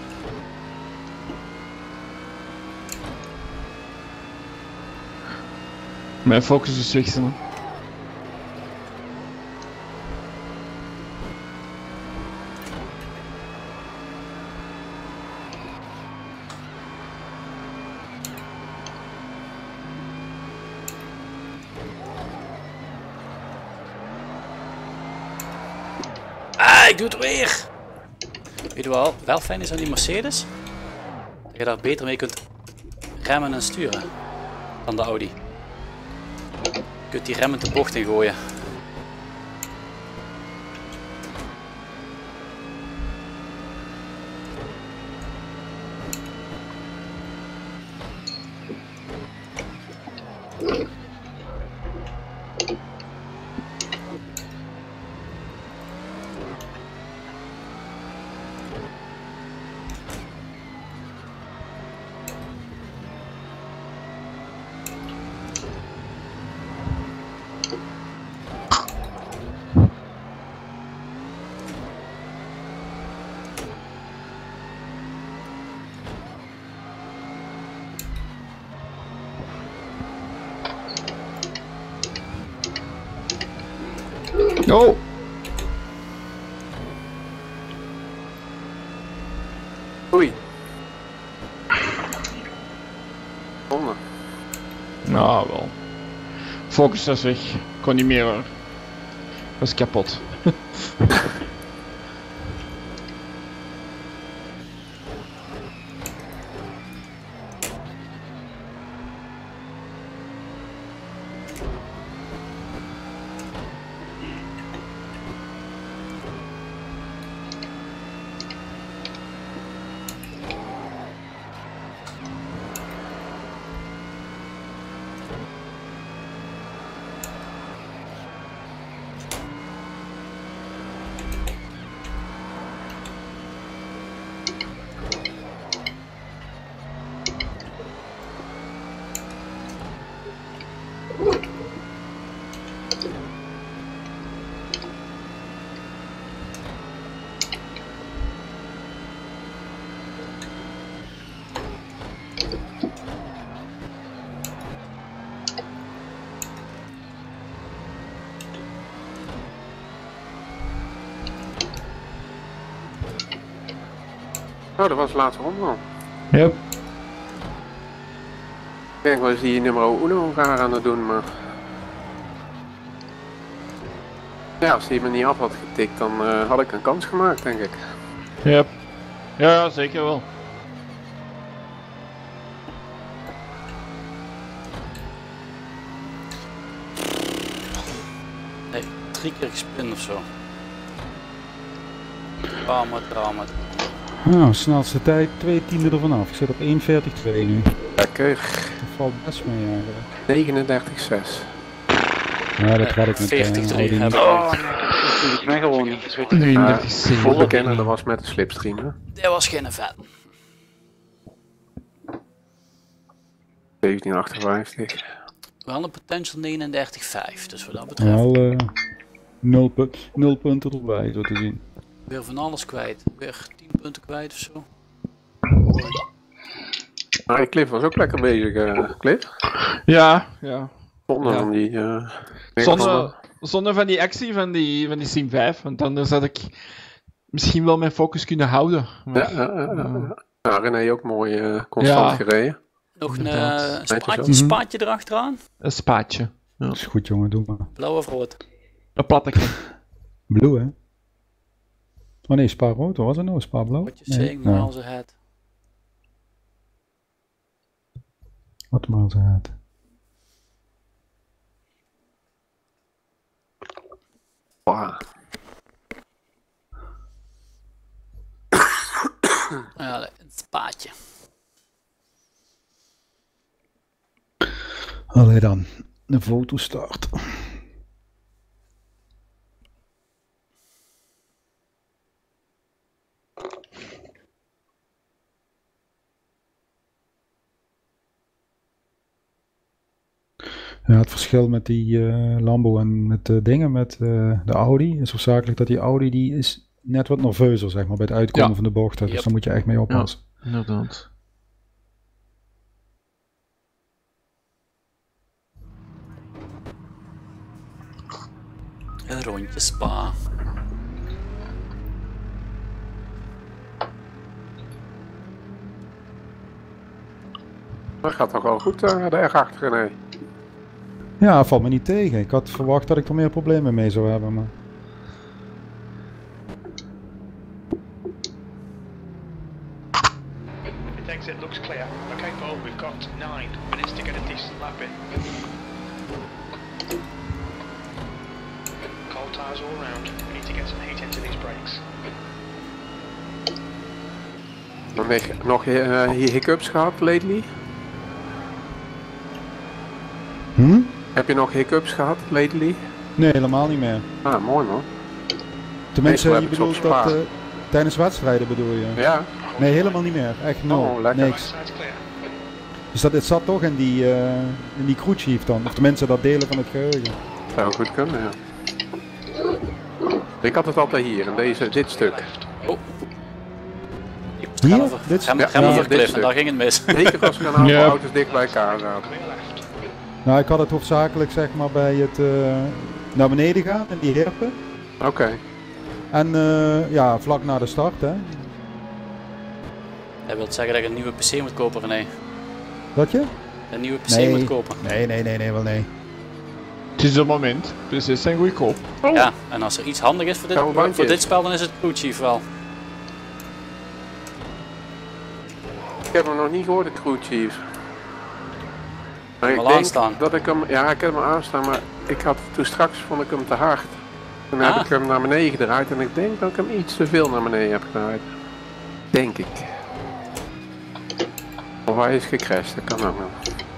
Mijn focus is weg, hè. Ik doe het weer! Weet je wel fijn is aan die Mercedes? Dat je daar beter mee kunt remmen en sturen dan de Audi. Je kunt die remmen de bocht in gooien. Oh! Oei. Zonde. Nou, wel. Focus is weg. Kon niet meer hoor. Was kapot. Oh, dat was de laatste ronde al. Yep. Ik denk wel eens die nummer uno raar aan het doen, maar... Ja, als die me niet af had getikt, dan had ik een kans gemaakt, denk ik. Yep. Ja, zeker wel. Nee, 3 keer gespin of zo. Drama. Nou, snelste tijd 2 tienden ervan af. Ik zit op 1.40.2 nu. Lekker. Dat valt best mee eigenlijk. 39,6. Ja, dat had ik met 40-3 Audi niet. hebben. Oh, nee, dat doe ik mij gewoon niet. 33. Volle kennen, dat was met de slipstream, hè? Dat was geen vet. 1758. Wel een potential 39,5, dus wat dat betreft Wel 0 punten erbij, zo te zien. weer van alles kwijt. Weer 10 punten kwijt of zo. Maar Cliff was ook lekker bezig, Cliff. Ja. Zonder Ja. van die... Zonder van die actie van die Sim 5, want anders had ik misschien wel mijn focus kunnen houden. Maar, Ja, René ook mooi constant gereden. Nog Inderdaad. een spaatje erachteraan. een spaatje. Dat is goed jongen, doe maar. Blauw of rood? Een platteke. Blue hè? Oh nee, Spa rood, wat was het nou? Spa blauw? What you saying, miles ahead. Wat miles ahead? Wow. Ja, een spaatje. Allee dan, de fotostart. Ja, het verschil met die Lambo en met de dingen, met de Audi, is hoofdzakelijk dat die Audi die is net wat nerveuzer, zeg maar, bij het uitkomen Ja. van de bochten. Dus Yep. daar moet je echt mee oppassen. Inderdaad. Een rondje spa. Dat gaat toch wel goed, de erg achter, René. Ja, valt me niet tegen. Ik had verwacht dat ik er meer problemen mee zou hebben, maar... It exit looks clear. Okay, Paul, we've got 9 minutes to get a decent lap in. Cold tyres all round. We need to get some heat into these brakes. Nog hier hiccups gehad, lately? Hm? Heb je nog hiccups gehad, lately? Nee, helemaal niet meer. Ah, mooi man. Tenminste, Meestal je heb ik ze op bedoelt dat Spa. tijdens wedstrijden bedoel je? Ja, Nee, helemaal niet meer. Echt nul. Oh, lekker. Niks. Side's clear. Dus dat, het zat toch in die crew chief dan. Of tenminste dat delen van het geheugen. zou goed kunnen, ja. Ik had het altijd hier, in dit stuk. Hier? Dit Remmen ja, voor dit Cliff en stuk. daar ging het mis. Zeker als er een aantal Ja. auto's dicht bij elkaar zaten. Clear left. Nou, ik had het hoofdzakelijk zeg maar bij het naar beneden gaan in die herpen. Oké. En ja, vlak na de start, hè. Dat wil zeggen dat je een nieuwe PC moet kopen, René. Dat je? Een nieuwe PC Nee. moet kopen. Nee, wel nee. Het is het moment. PC's zijn goedkoop. Oh. Ja, en als er iets handig is voor dit spel, dan is het Crew Chief wel. Ik heb hem nog niet gehoord, de Crew Chief. Maar ik Wel denk aanstaan. dat ik hem... Ja, ik heb hem aanstaan, maar ik had toen straks vond ik hem te hard. Toen heb ik hem naar beneden gedraaid en ik denk dat ik hem iets te veel naar beneden heb gedraaid. Denk ik. Of hij is gecrashed, dat kan ook nog.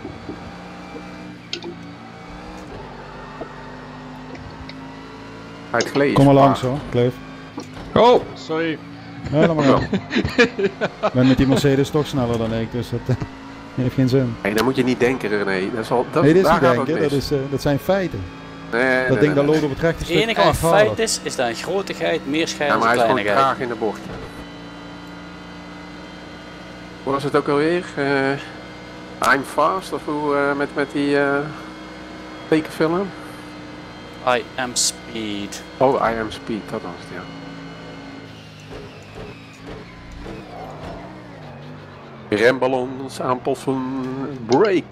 Hij het geleden. Kom maar langs hoor, Kleef. Oh, sorry. Ja, laat maar gaan. Ik ben met die Mercedes toch sneller dan ik, dus dat heeft geen zin. Nee, dat moet je niet denken, René. Dat is al, dat, Nee, dit is daar niet gaat het denken, mis. dat zijn feiten. Nee, Dat ding dat loopt op het rechte Het stuk enige wat echt harder. feit is dat een grotigheid meer Ja, scheidt maar dan hij een is gewoon kleinigheid. traag in de bocht. Hoe was het ook alweer? I'm fast of hoe met die tekenfilm? I am speed. Oh, I am speed, dat was het, ja. Remballons aanpassen, break.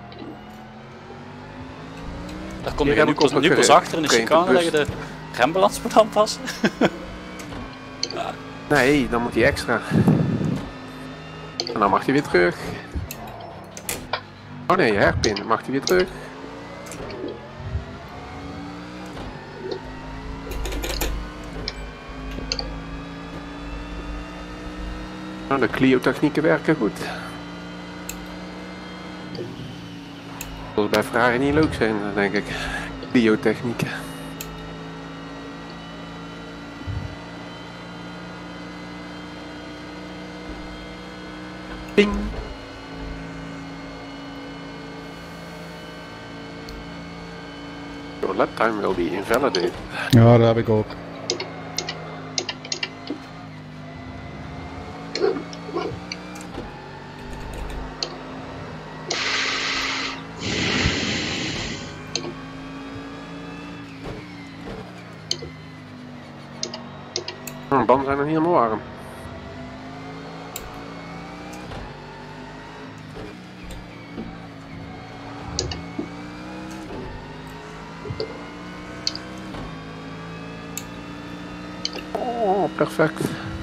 Daar kom Die je nu rem komt pas ook achter in de getraind chicane op dat je de rembalans moet aanpassen. Nee, dan moet hij extra. En dan mag hij weer terug. Oh nee, herpin, dan mag hij weer terug. Nou, de Clio-technieken werken goed. Dat bij Ferrari niet leuk zijn, denk ik. Clio-technieken. Ping. Your lap time will be invalidated. Ja, dat heb ik ook. De banden zijn nog niet helemaal warm. Oh, perfect.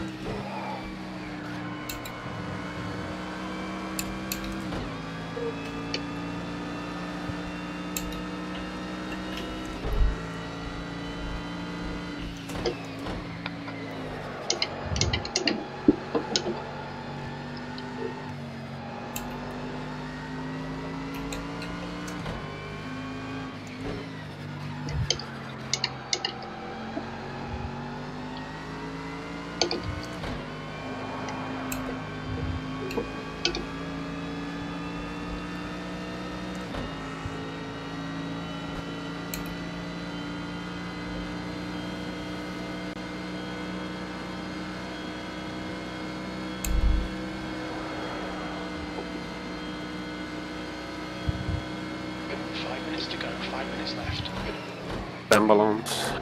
To go, 5 minutes left. En balans.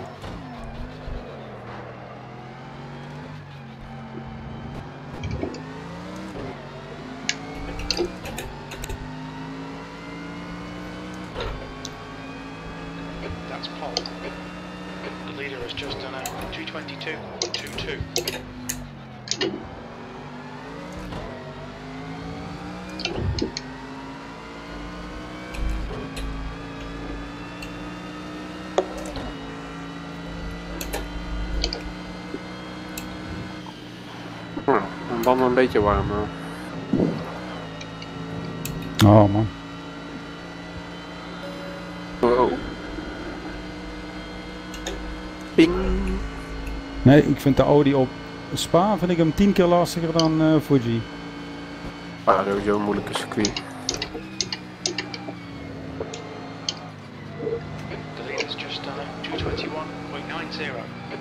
That's pole. The leader has just done a 2:22.22. Nou, een band een beetje warm. Oh man. Oh. Ping. Nee, ik vind de Audi op Spa vind ik hem 10 keer lastiger dan Fuji. Ah, sowieso een moeilijke circuit. The leader's just done a 2:21.90.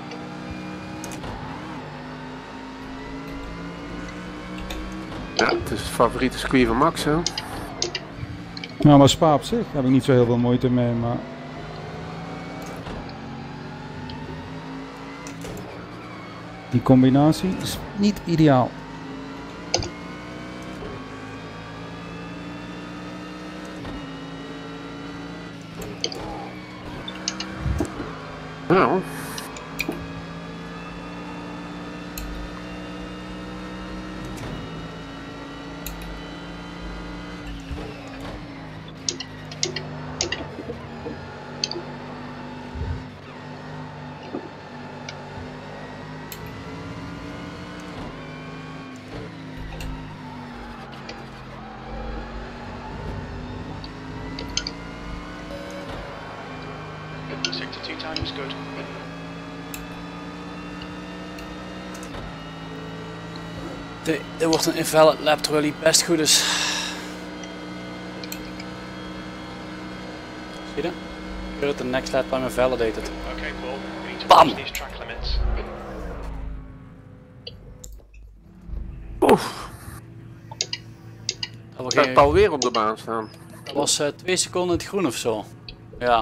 Ja, het is het favoriete circuit van Max, hè? Nou, maar Spa op zich heb ik niet zo heel veel moeite mee, maar Die combinatie is niet ideaal. Nou, Sector 2 time is good. Dit wordt een invalid lap terwijl hij best goed is. Zie je dat? Good, the next lap I'm invalidated. Okay, Paul, we need to Bam! watch these track limits. oef, Dat was, gaat Paul weer op de baan staan. dat was 2 seconden in het groen of zo. Ja,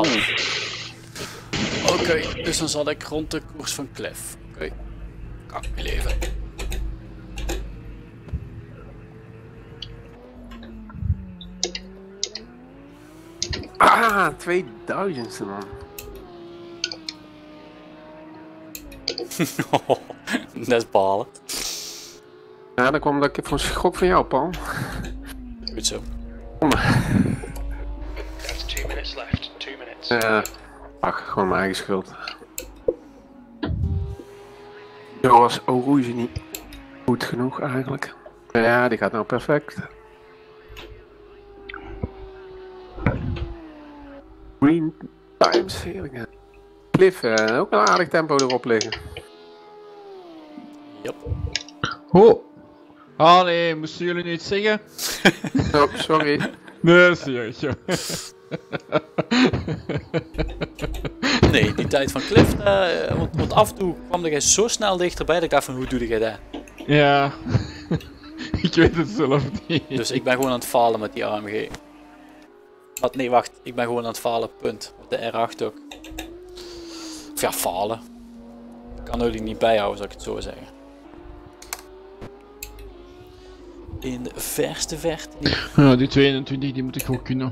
1,5. Oké, dus dan zat ik rond de koers van Cliff. Oké, kan ik mee leven. Ah, 2000ste man. Dat is balen. Ja, dan kwam dat ik van schok van jou, Paul. Goed zo. That's 2 minutes left. 2 minutes. Ja, ach, gewoon mijn eigen schuld. Zo was Rouge niet goed genoeg eigenlijk. Ja, die gaat nou perfect. Green Times, heerlijk hè. Cliff, ook een aardig tempo erop liggen. Yep. Oh! Ah nee, moesten jullie niet zeggen? Oh, sorry. Nee, serieus joh. Nee, die tijd van Cliff, want af en toe kwam jij zo snel dichterbij dat ik dacht van hoe doe jij dat? Ja. Ik weet het zelf niet. Dus ik ben gewoon aan het falen met die AMG. Wat, nee, wacht, ik ben gewoon aan het falen, punt. Met de R8 ook. Of ja, falen. Ik kan jullie niet bijhouden, zou ik het zo zeggen. In de verste verte. Ja, die 22 die moet ik gewoon kunnen.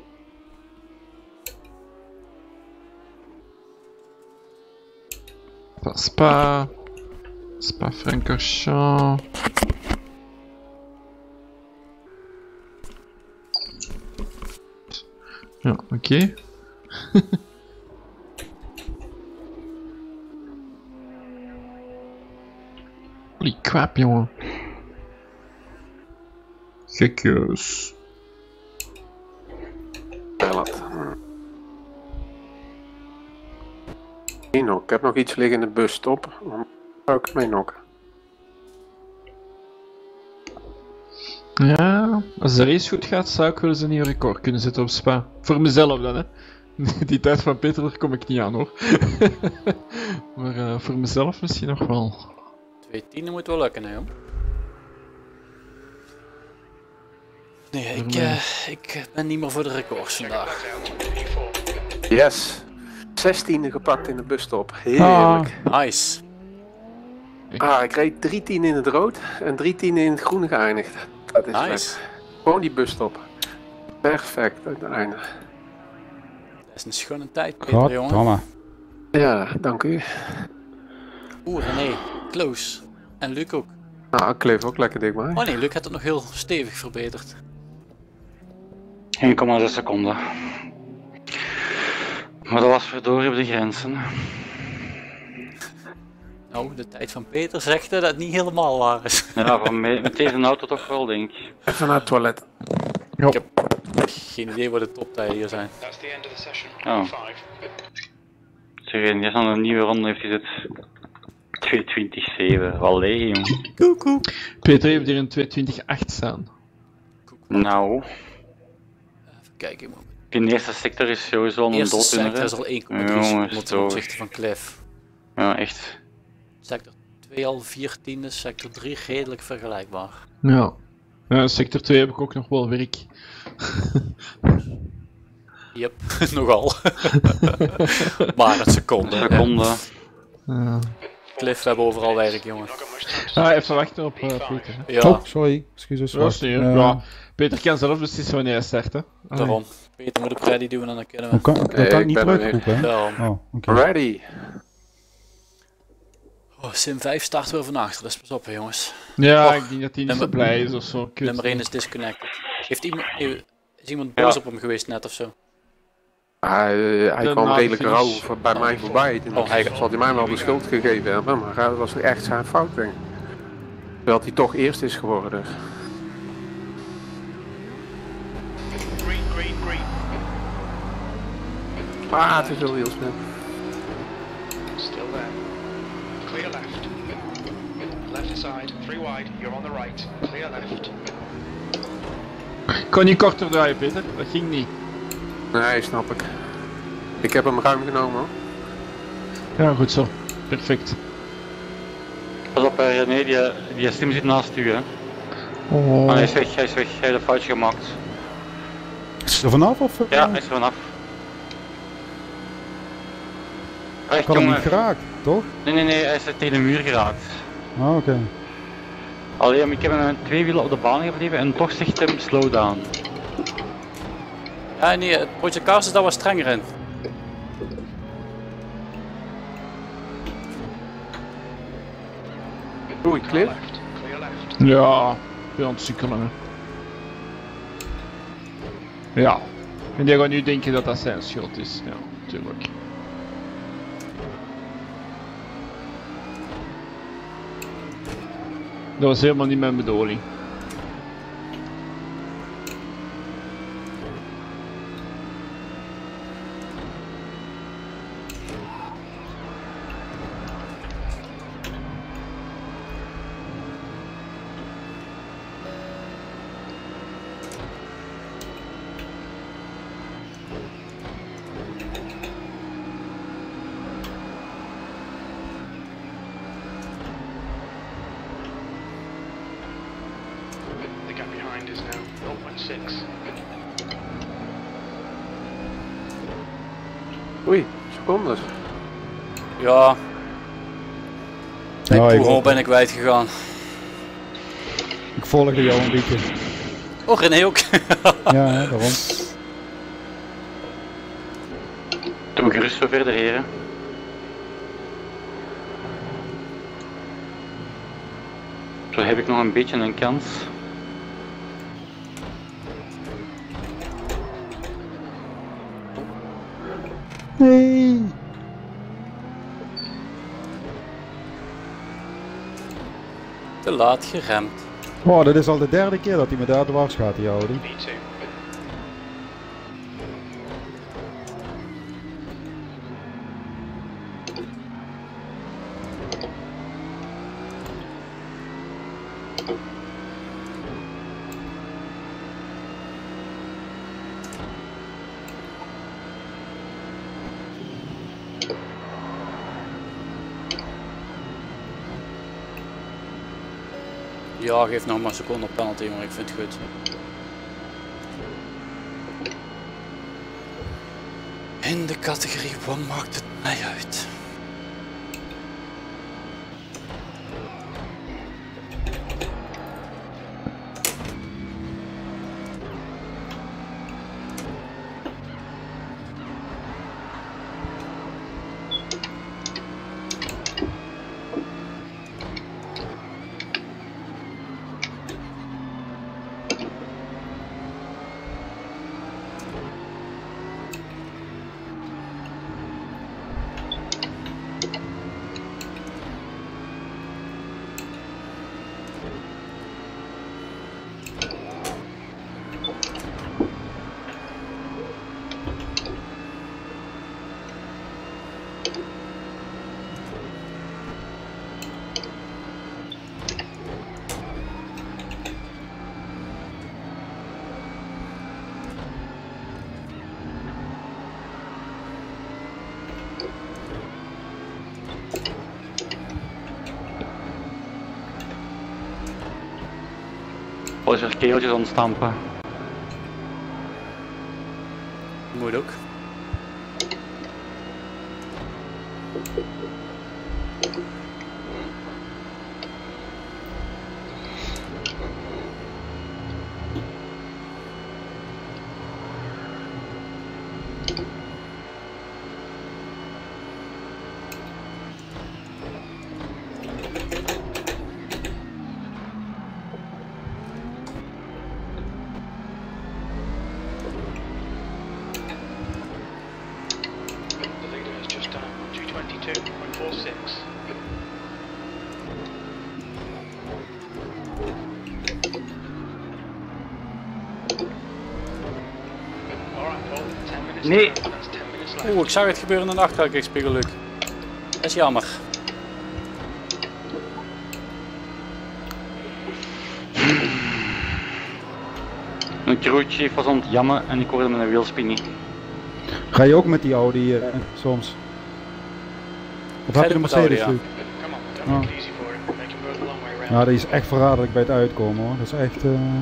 Spa. Spa-Francorchamps. Ja, oké. Holy crap, jongen. Gekkeus. Pellet. Ik heb nog iets liggen in de busstop. Dan zou ik het mee nokken. Ja, als de race goed gaat, zou ik wel eens een nieuw record kunnen zetten op Spa. Voor mezelf dan, hè. Die tijd van Peter, daar kom ik niet aan, hoor. Maar voor mezelf misschien nog wel. 2:10 moet wel lukken, hè, joh. Nee, ik ben niet meer voor de records vandaag. Out, P4. Yes. 16e gepakt in de busstop. Heerlijk. Nice. Ik reed 3:10 in het rood en 3:10 in het groen geëindigd. Dat is Nice. vet. Gewoon die busstop. Perfect uiteindelijk. Dat is een schone tijd, Peter, God, jongen. Thomas. Ja, dank u. Oeh, René, close. En Luc ook. Nou, ik kleef ook lekker dichtbij. Oh nee, Luc had het nog heel stevig verbeterd. 1,6 seconden. Maar dat was verdorie op de grenzen. Nou, de tijd van Peter zegt dat het niet helemaal waar is. Ja, met deze auto toch wel, denk ik. Even naar het toilet. Ik heb geen idee wat de toptijden hier zijn. That's the end of the session. Oh. 5. Zeg, die is aan een nieuwe ronde heeft hij het 2:20:7. Allee, jong. Koekoe. Peter heeft hier een 2:20:8 staan. Nou, Even kijken, man. in de eerste sector is sowieso al De een eerste sector doodwinner. is al 1,3 Jongens, seconden ten toch. opzichte van Cliff. Ja, echt. Sector 2 al 14e, sector 3 redelijk vergelijkbaar. Ja. Ja, sector 2 heb ik ook nog wel werk. Yep, nogal. Maar een seconde. Seconde. Ja. Cliff, we hebben overal werk, jongen. Not got much time to Even wachten op Peter. Hè. Ja, Oh, sorry. Excuses. Dat is wacht. niet erg. Ja, Peter kan zelf beslissen wanneer hij start, hè. Allee. daarom. Peter moet op ready doen en dan kunnen Dan we. kan, dan Nee, kan ik ik niet ben er terugroepen, hè? Daarom. Oh, oké. Ready. Oh, Sim 5 starten we van achter, dus pas op, hè, jongens. Ja, Och, ik denk dat hij niet zo nummer- blij is of zo. Ik weet Nummer het 1 niet. is disconnected. Is iemand boos Ja. op hem geweest net of zo? Hij De kwam na de redelijk finish. rauw bij mij voorbij. Toen Oh, hij- zal hij mij wel de schuld gegeven hebben, maar dat was echt zijn fout, denk ik. Terwijl hij toch eerst is geworden. Green, green, green. Ah, te veel wielspin. Still there. Clear left. Left side, 3 wide, you're on the right. Clear left. Ik kon niet korter draaien, Peter. Dat ging niet. Nee, snap ik. Ik heb hem ruim genomen, hoor. Ja, goed zo. Perfect. Pas op, René, die Sim zit naast u, hè. Oh. Maar hij is weg, hij is weg. Hij heeft een foutje gemaakt. Is er vanaf of? Ja, hij is er vanaf. Ik Echt, had hem niet jongen. geraakt, toch? Nee, hij is tegen de muur geraakt. Ah, oké. Allee, maar ik heb hem met 2 wielen op de baan gebleven en toch zegt hem slow down. Ja, nee, het Project Cars is daar wat strenger in. Oei, Car Cliff. left. Clear left. Ja, bij ons sukkelen, hè. Ja. En die gaan nu denken dat dat zijn schuld is. Ja, tuurlijk. Dat was helemaal niet mijn bedoeling. The gap behind is now 0.6. Oei, secondes. Ja, Ja, ik, hoe ben ik kwijt gegaan? ik volgde jou een beetje. Oh, René ook. Ja, hè, daarom. Doe gerust zo verder, heren. Zo heb ik nog een beetje een kans. Nee. Te laat geremd. Oh, dit is al de derde keer dat hij me daar dwars gaat, die Audi. P2. Ja, geef nog maar een seconde op penalty, maar ik vind het goed. In de categorie, wat maakt het mij uit? Al is er keeltjes ontstampen. Moet ook. Paul, 10 minutes Nee. to go. That's 10 minutes left. Oeh, ik zag het gebeuren in de achterkijkspiegel, Luc. Dat is jammer. Een crewchief was aan het jammen en ik hoorde met een wheelspin niet. Ga je ook met die Audi soms? Of heb je een met Audi, Mercedes, ja. Luc? Come on, don't make it easy for him. Make him go the long way around. Ja, die is echt verraderlijk bij het uitkomen hoor. Dat is echt...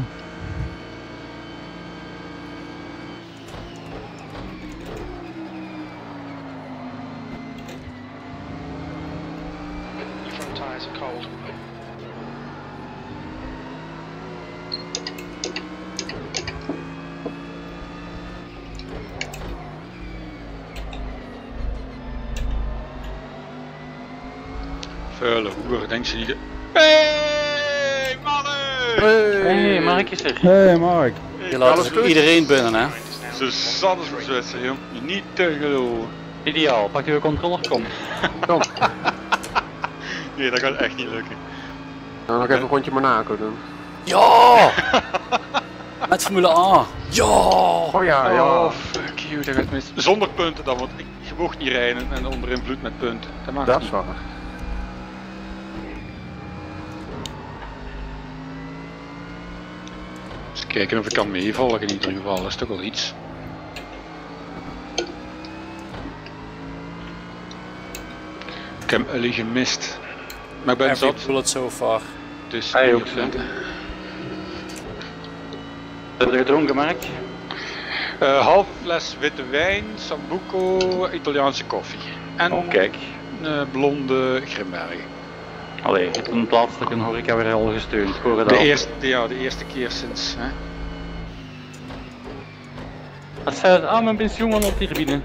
Your front tyres are cold. Vuile hoer, denkt ze niet. Hey, mannen! Hey, Mark is er. Hey Mark. Je laat dus ook iedereen binnen, hè. Ze zat als een Zwitser, joh. Niet te geloven. Ideaal, pak uw controller, kom. Nee, dat gaat echt niet lukken. Nou, nog even een rondje Monaco doen. Ja! Met Formule A. Ja! Oh ja, ja. Oh, fuck you, dat gaat mis. Zonder punten dan, want je mocht niet rijden en onder invloed met punten. Dat mag Dat niet. is waar. Eens kijken of ik kan meevallen in ieder geval, dat is toch wel iets. Ik heb Ellie gemist. Maar ik ben Every zat, bullet so far. dus Hij ook, niet hè. opletten. Heb je gedronken, Mark? Half fles witte wijn, Sambuco, Italiaanse koffie. En Oh, kijk. blonde Grimbergen. Allee, het laatste hoor ik weer al gesteund. Ik hoor het De al. eerste keer sinds. Hè? Wat zei het? Ah, mijn pensioen op hier binnen.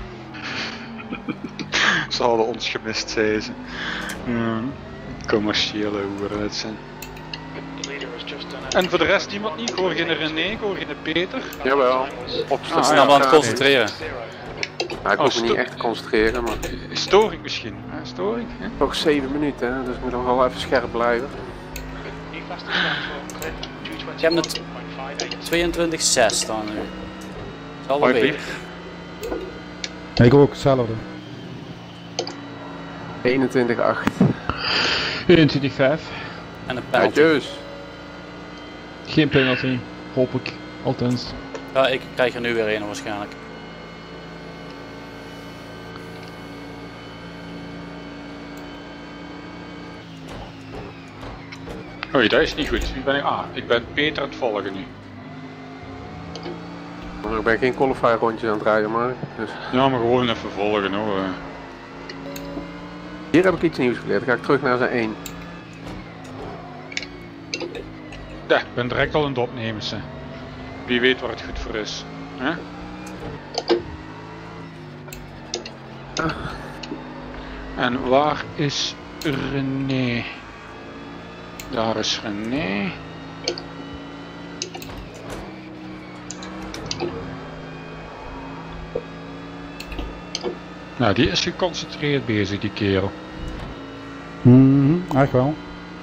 Ze hadden ons gemist, zei ze. Commerciële hoeren het zijn. The leader has just done En voor de rest iemand niet? Ik hoor geen René, ik hoor geen Peter. Jawel. Ik Opstaan. ben snel aan het concentreren. Nou, ik Oh, hoef me niet sto- echt te concentreren, maar Stoor ik misschien? Stoor ik? Hè? nog 7 minuten, hè, dus ik moet nog wel even scherp blijven. New fastest lap for Cliff, Ik heb het 221.58. 22-6 staan nu. Zal wel Hoi, weer. Piep. Ik ook hetzelfde. 21-8. 21-5. En een penalty. Uitjeus. Geen penalty. Hoop ik. Althans. Ja, ik krijg er nu weer een waarschijnlijk. Oei, dat is niet goed. Nu ben ik, ik ben Peter aan het volgen nu. Maar ik ben geen qualifier rondjes aan het rijden, maar. Dus Ja, maar gewoon even volgen hoor. hier heb ik iets nieuws geleerd. Dan ga ik terug naar zijn 1. Ja, ik ben direct al aan het opnemen. Ze. Wie weet waar het goed voor is. Hè? En waar is René? Daar is René. Nou, die is geconcentreerd bezig, die kerel. Echt wel.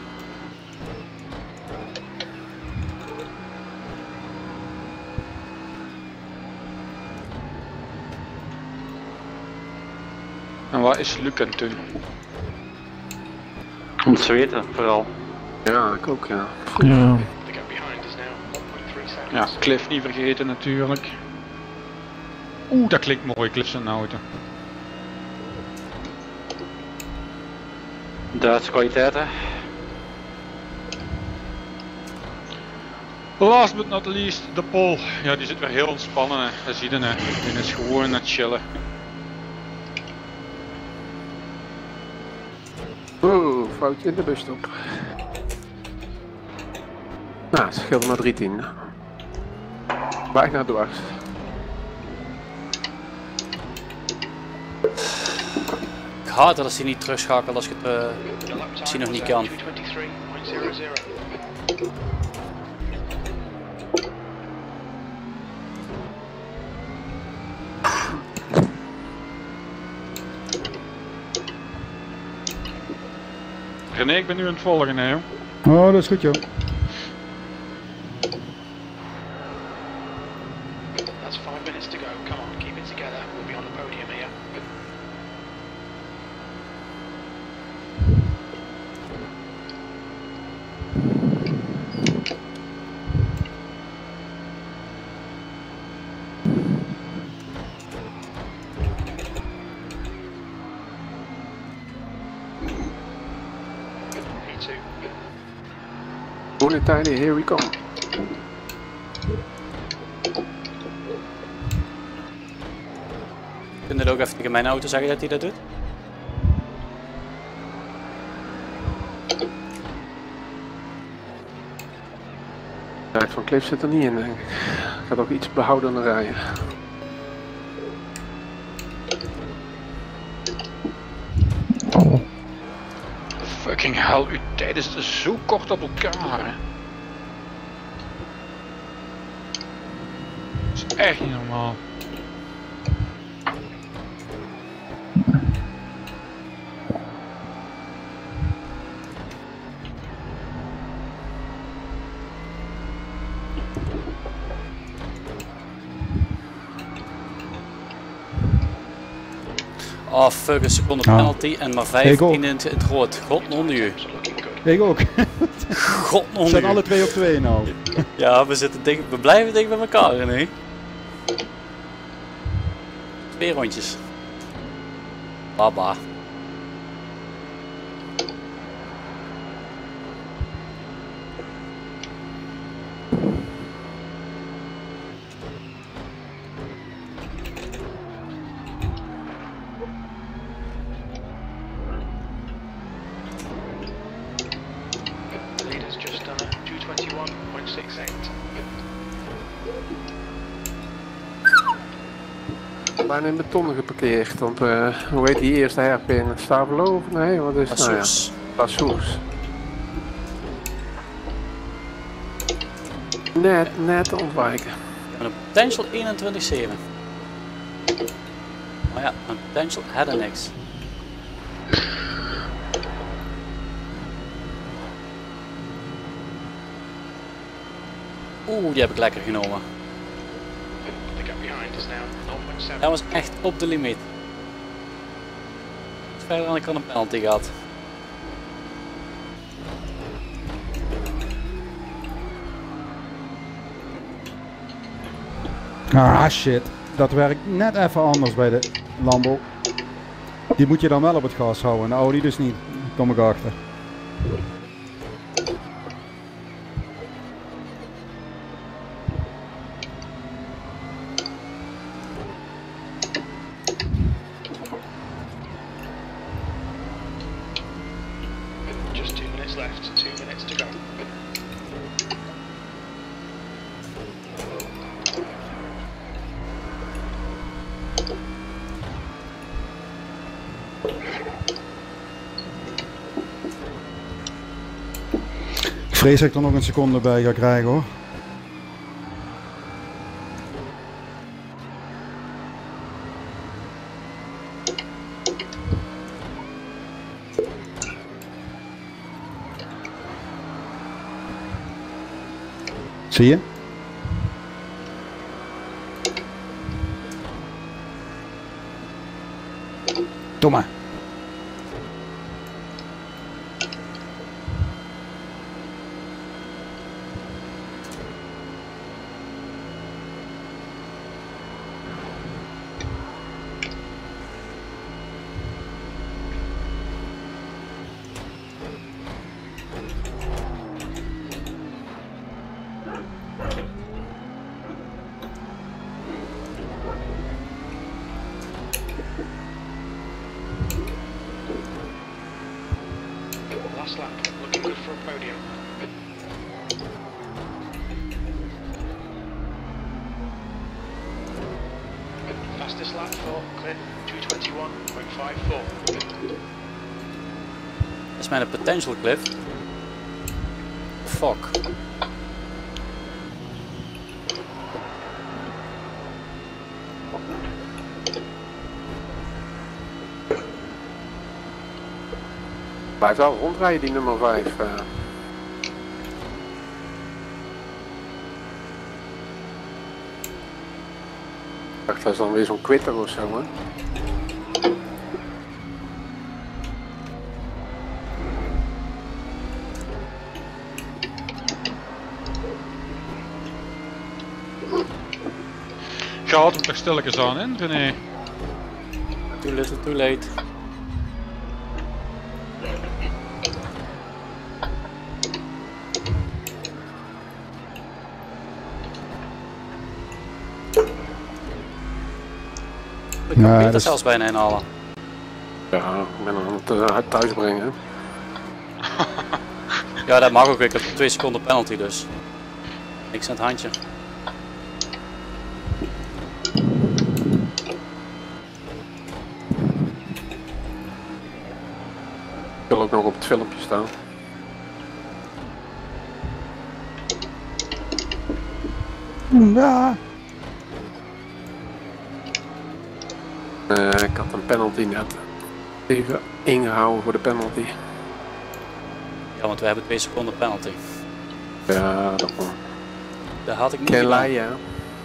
En waar is Luc en toen? Om te zweten, vooral. Ja, ik ook, ja. Ja. The gap behind is now 1.3 seconds. Ja, Cliff niet vergeten natuurlijk. Oeh, dat klinkt mooi, Cliff zijn auto. Duitse kwaliteit, hè. Last but not least, de Pol. Ja, die zit weer heel ontspannen, hè. Dat zie je, hè. Die is gewoon aan het chillen. Oeh, foutje in de busstop. Nou, het scheelt maar 3-10. Bijna dwars. Ik haat het als hij niet terugschakelt als je het The lap time Zie nog was niet kan. 223.00. René, ik ben nu aan het volgen, hè, joh. Oh, dat is goed joh. That's 5 minutes to go. Come on, keep it together. We'll be on the podium here. P2. Goede tijden, here we come. Kun je dat ook even tegen mijn auto zeggen dat hij dat doet? Tijd van Cliff zit er niet in, denk ik. Ik ga ook iets behoudender rijden. Fucking hell, uw tijden zitten zo kort op elkaar. Hè. Dat is echt niet normaal. Oh fuck, een seconde penalty en maar 5 in het rood. God onder u. Ik ook. God We onder zijn u. alle 2 op 2 nou. Ja, we blijven dicht bij elkaar, hè? 2 rondjes. Baba. The leader's just done a 221.68. Bijna in betonnen geparkeerd op, hoe heet die eerste hairpin? Stavelo of nee, wat is het nou ja? Passoes. Passoes. Net ontwijken. Met een potential 21.7. Maar ja, een potential had er niks. Oeh, die heb ik lekker genomen. The gap behind is now 0.7. Dat was echt op de limiet. Verder dan ik had een penalty gehad. Ah shit, dat werkt net even anders bij de Lambo. Die moet je dan wel op het gas houden, en de Audi dus niet. Daar kom ik achter. Just 2 minutes left, 2 minutes to go. Ik vrees dat ik er nog een seconde bij ga krijgen hoor. Zie je? Doe maar. Last lap, looking good for a podium. Fastest lap for Cliff, 221.54. Dat is mijn potential cliff. Fuck. Blijft wel rondrijden die nummer 5. dacht, dat is dan weer zo'n quitter of zo, hè? Gaat hem toch stilletjes aan in, René? Too little, too late. Ik kan Ja, Peter dat- zelfs bijna inhalen. Ja, ik ben aan het thuis brengen. Ja, dat mag ook. Ik heb 2 seconden penalty dus. Niks aan het handje. Ik wil ook nog op het filmpje staan. Ja. Ik had een penalty net even ingehouden voor de penalty. Ja, want we hebben 2 seconden penalty. Ja, dat kon. Dat had ik niet Ken gedaan. Leij, ja.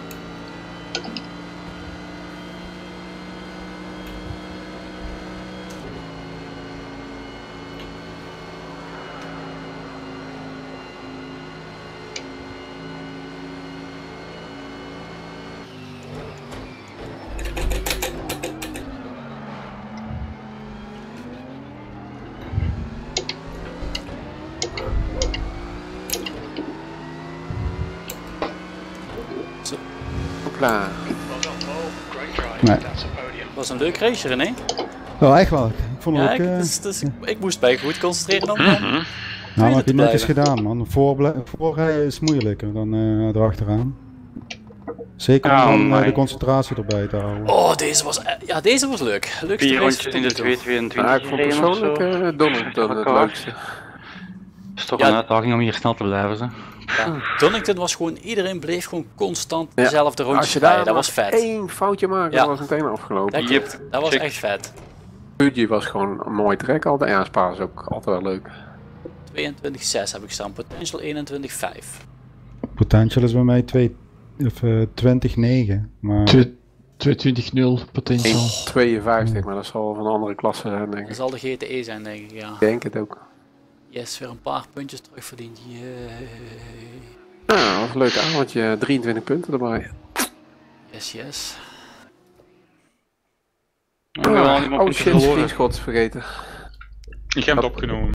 Zo. Hopla. Well done, Paul. Great drive. Nee. That's a podium. Dat was een leuk race, René. Wel, echt wel. Ik vond het Ja, ook... ik moest mij goed concentreren om nou, maar heb je te netjes blijven. gedaan, man. Voorrijden is moeilijker dan erachteraan. Zeker Ja, om maar- de concentratie erbij te houden. Oh, deze was, ja, deze was leuk. Leukste 4 race rondjes in de tot nu toe. 2.22 Ja, ik vond gereden of zo. persoonlijk Donington het Elkaar. leukste. Het is toch Ja. een uitdaging om hier snel te blijven. Ze. Ja, Donington was gewoon, iedereen bleef gewoon constant Ja. dezelfde Als rondjes je rijden. daar Dat was maar vet. één foutje maakt, Ja. dan was het meteen afgelopen. Dat, Yep. klopt. Dat was Check. echt vet. Fuji was gewoon een mooi track altijd. Ja, Spa is ook altijd wel leuk. 22-6 heb ik staan. Potential 21-5. Potential is bij mij 20-9. Maar 220-0 potential. 1,52, maar dat zal van een andere klasse zijn, denk Dat ik. zal de GTE zijn, denk ik, ja. Ik denk het ook. Yes, weer een paar puntjes terugverdiend. Yay. Nou, dat was een leuk avondje. 23 punten erbij. Yes, yes. We hebben al die Oh mopjes shit, verloren. screenshots vergeten. Ik heb het opgenomen.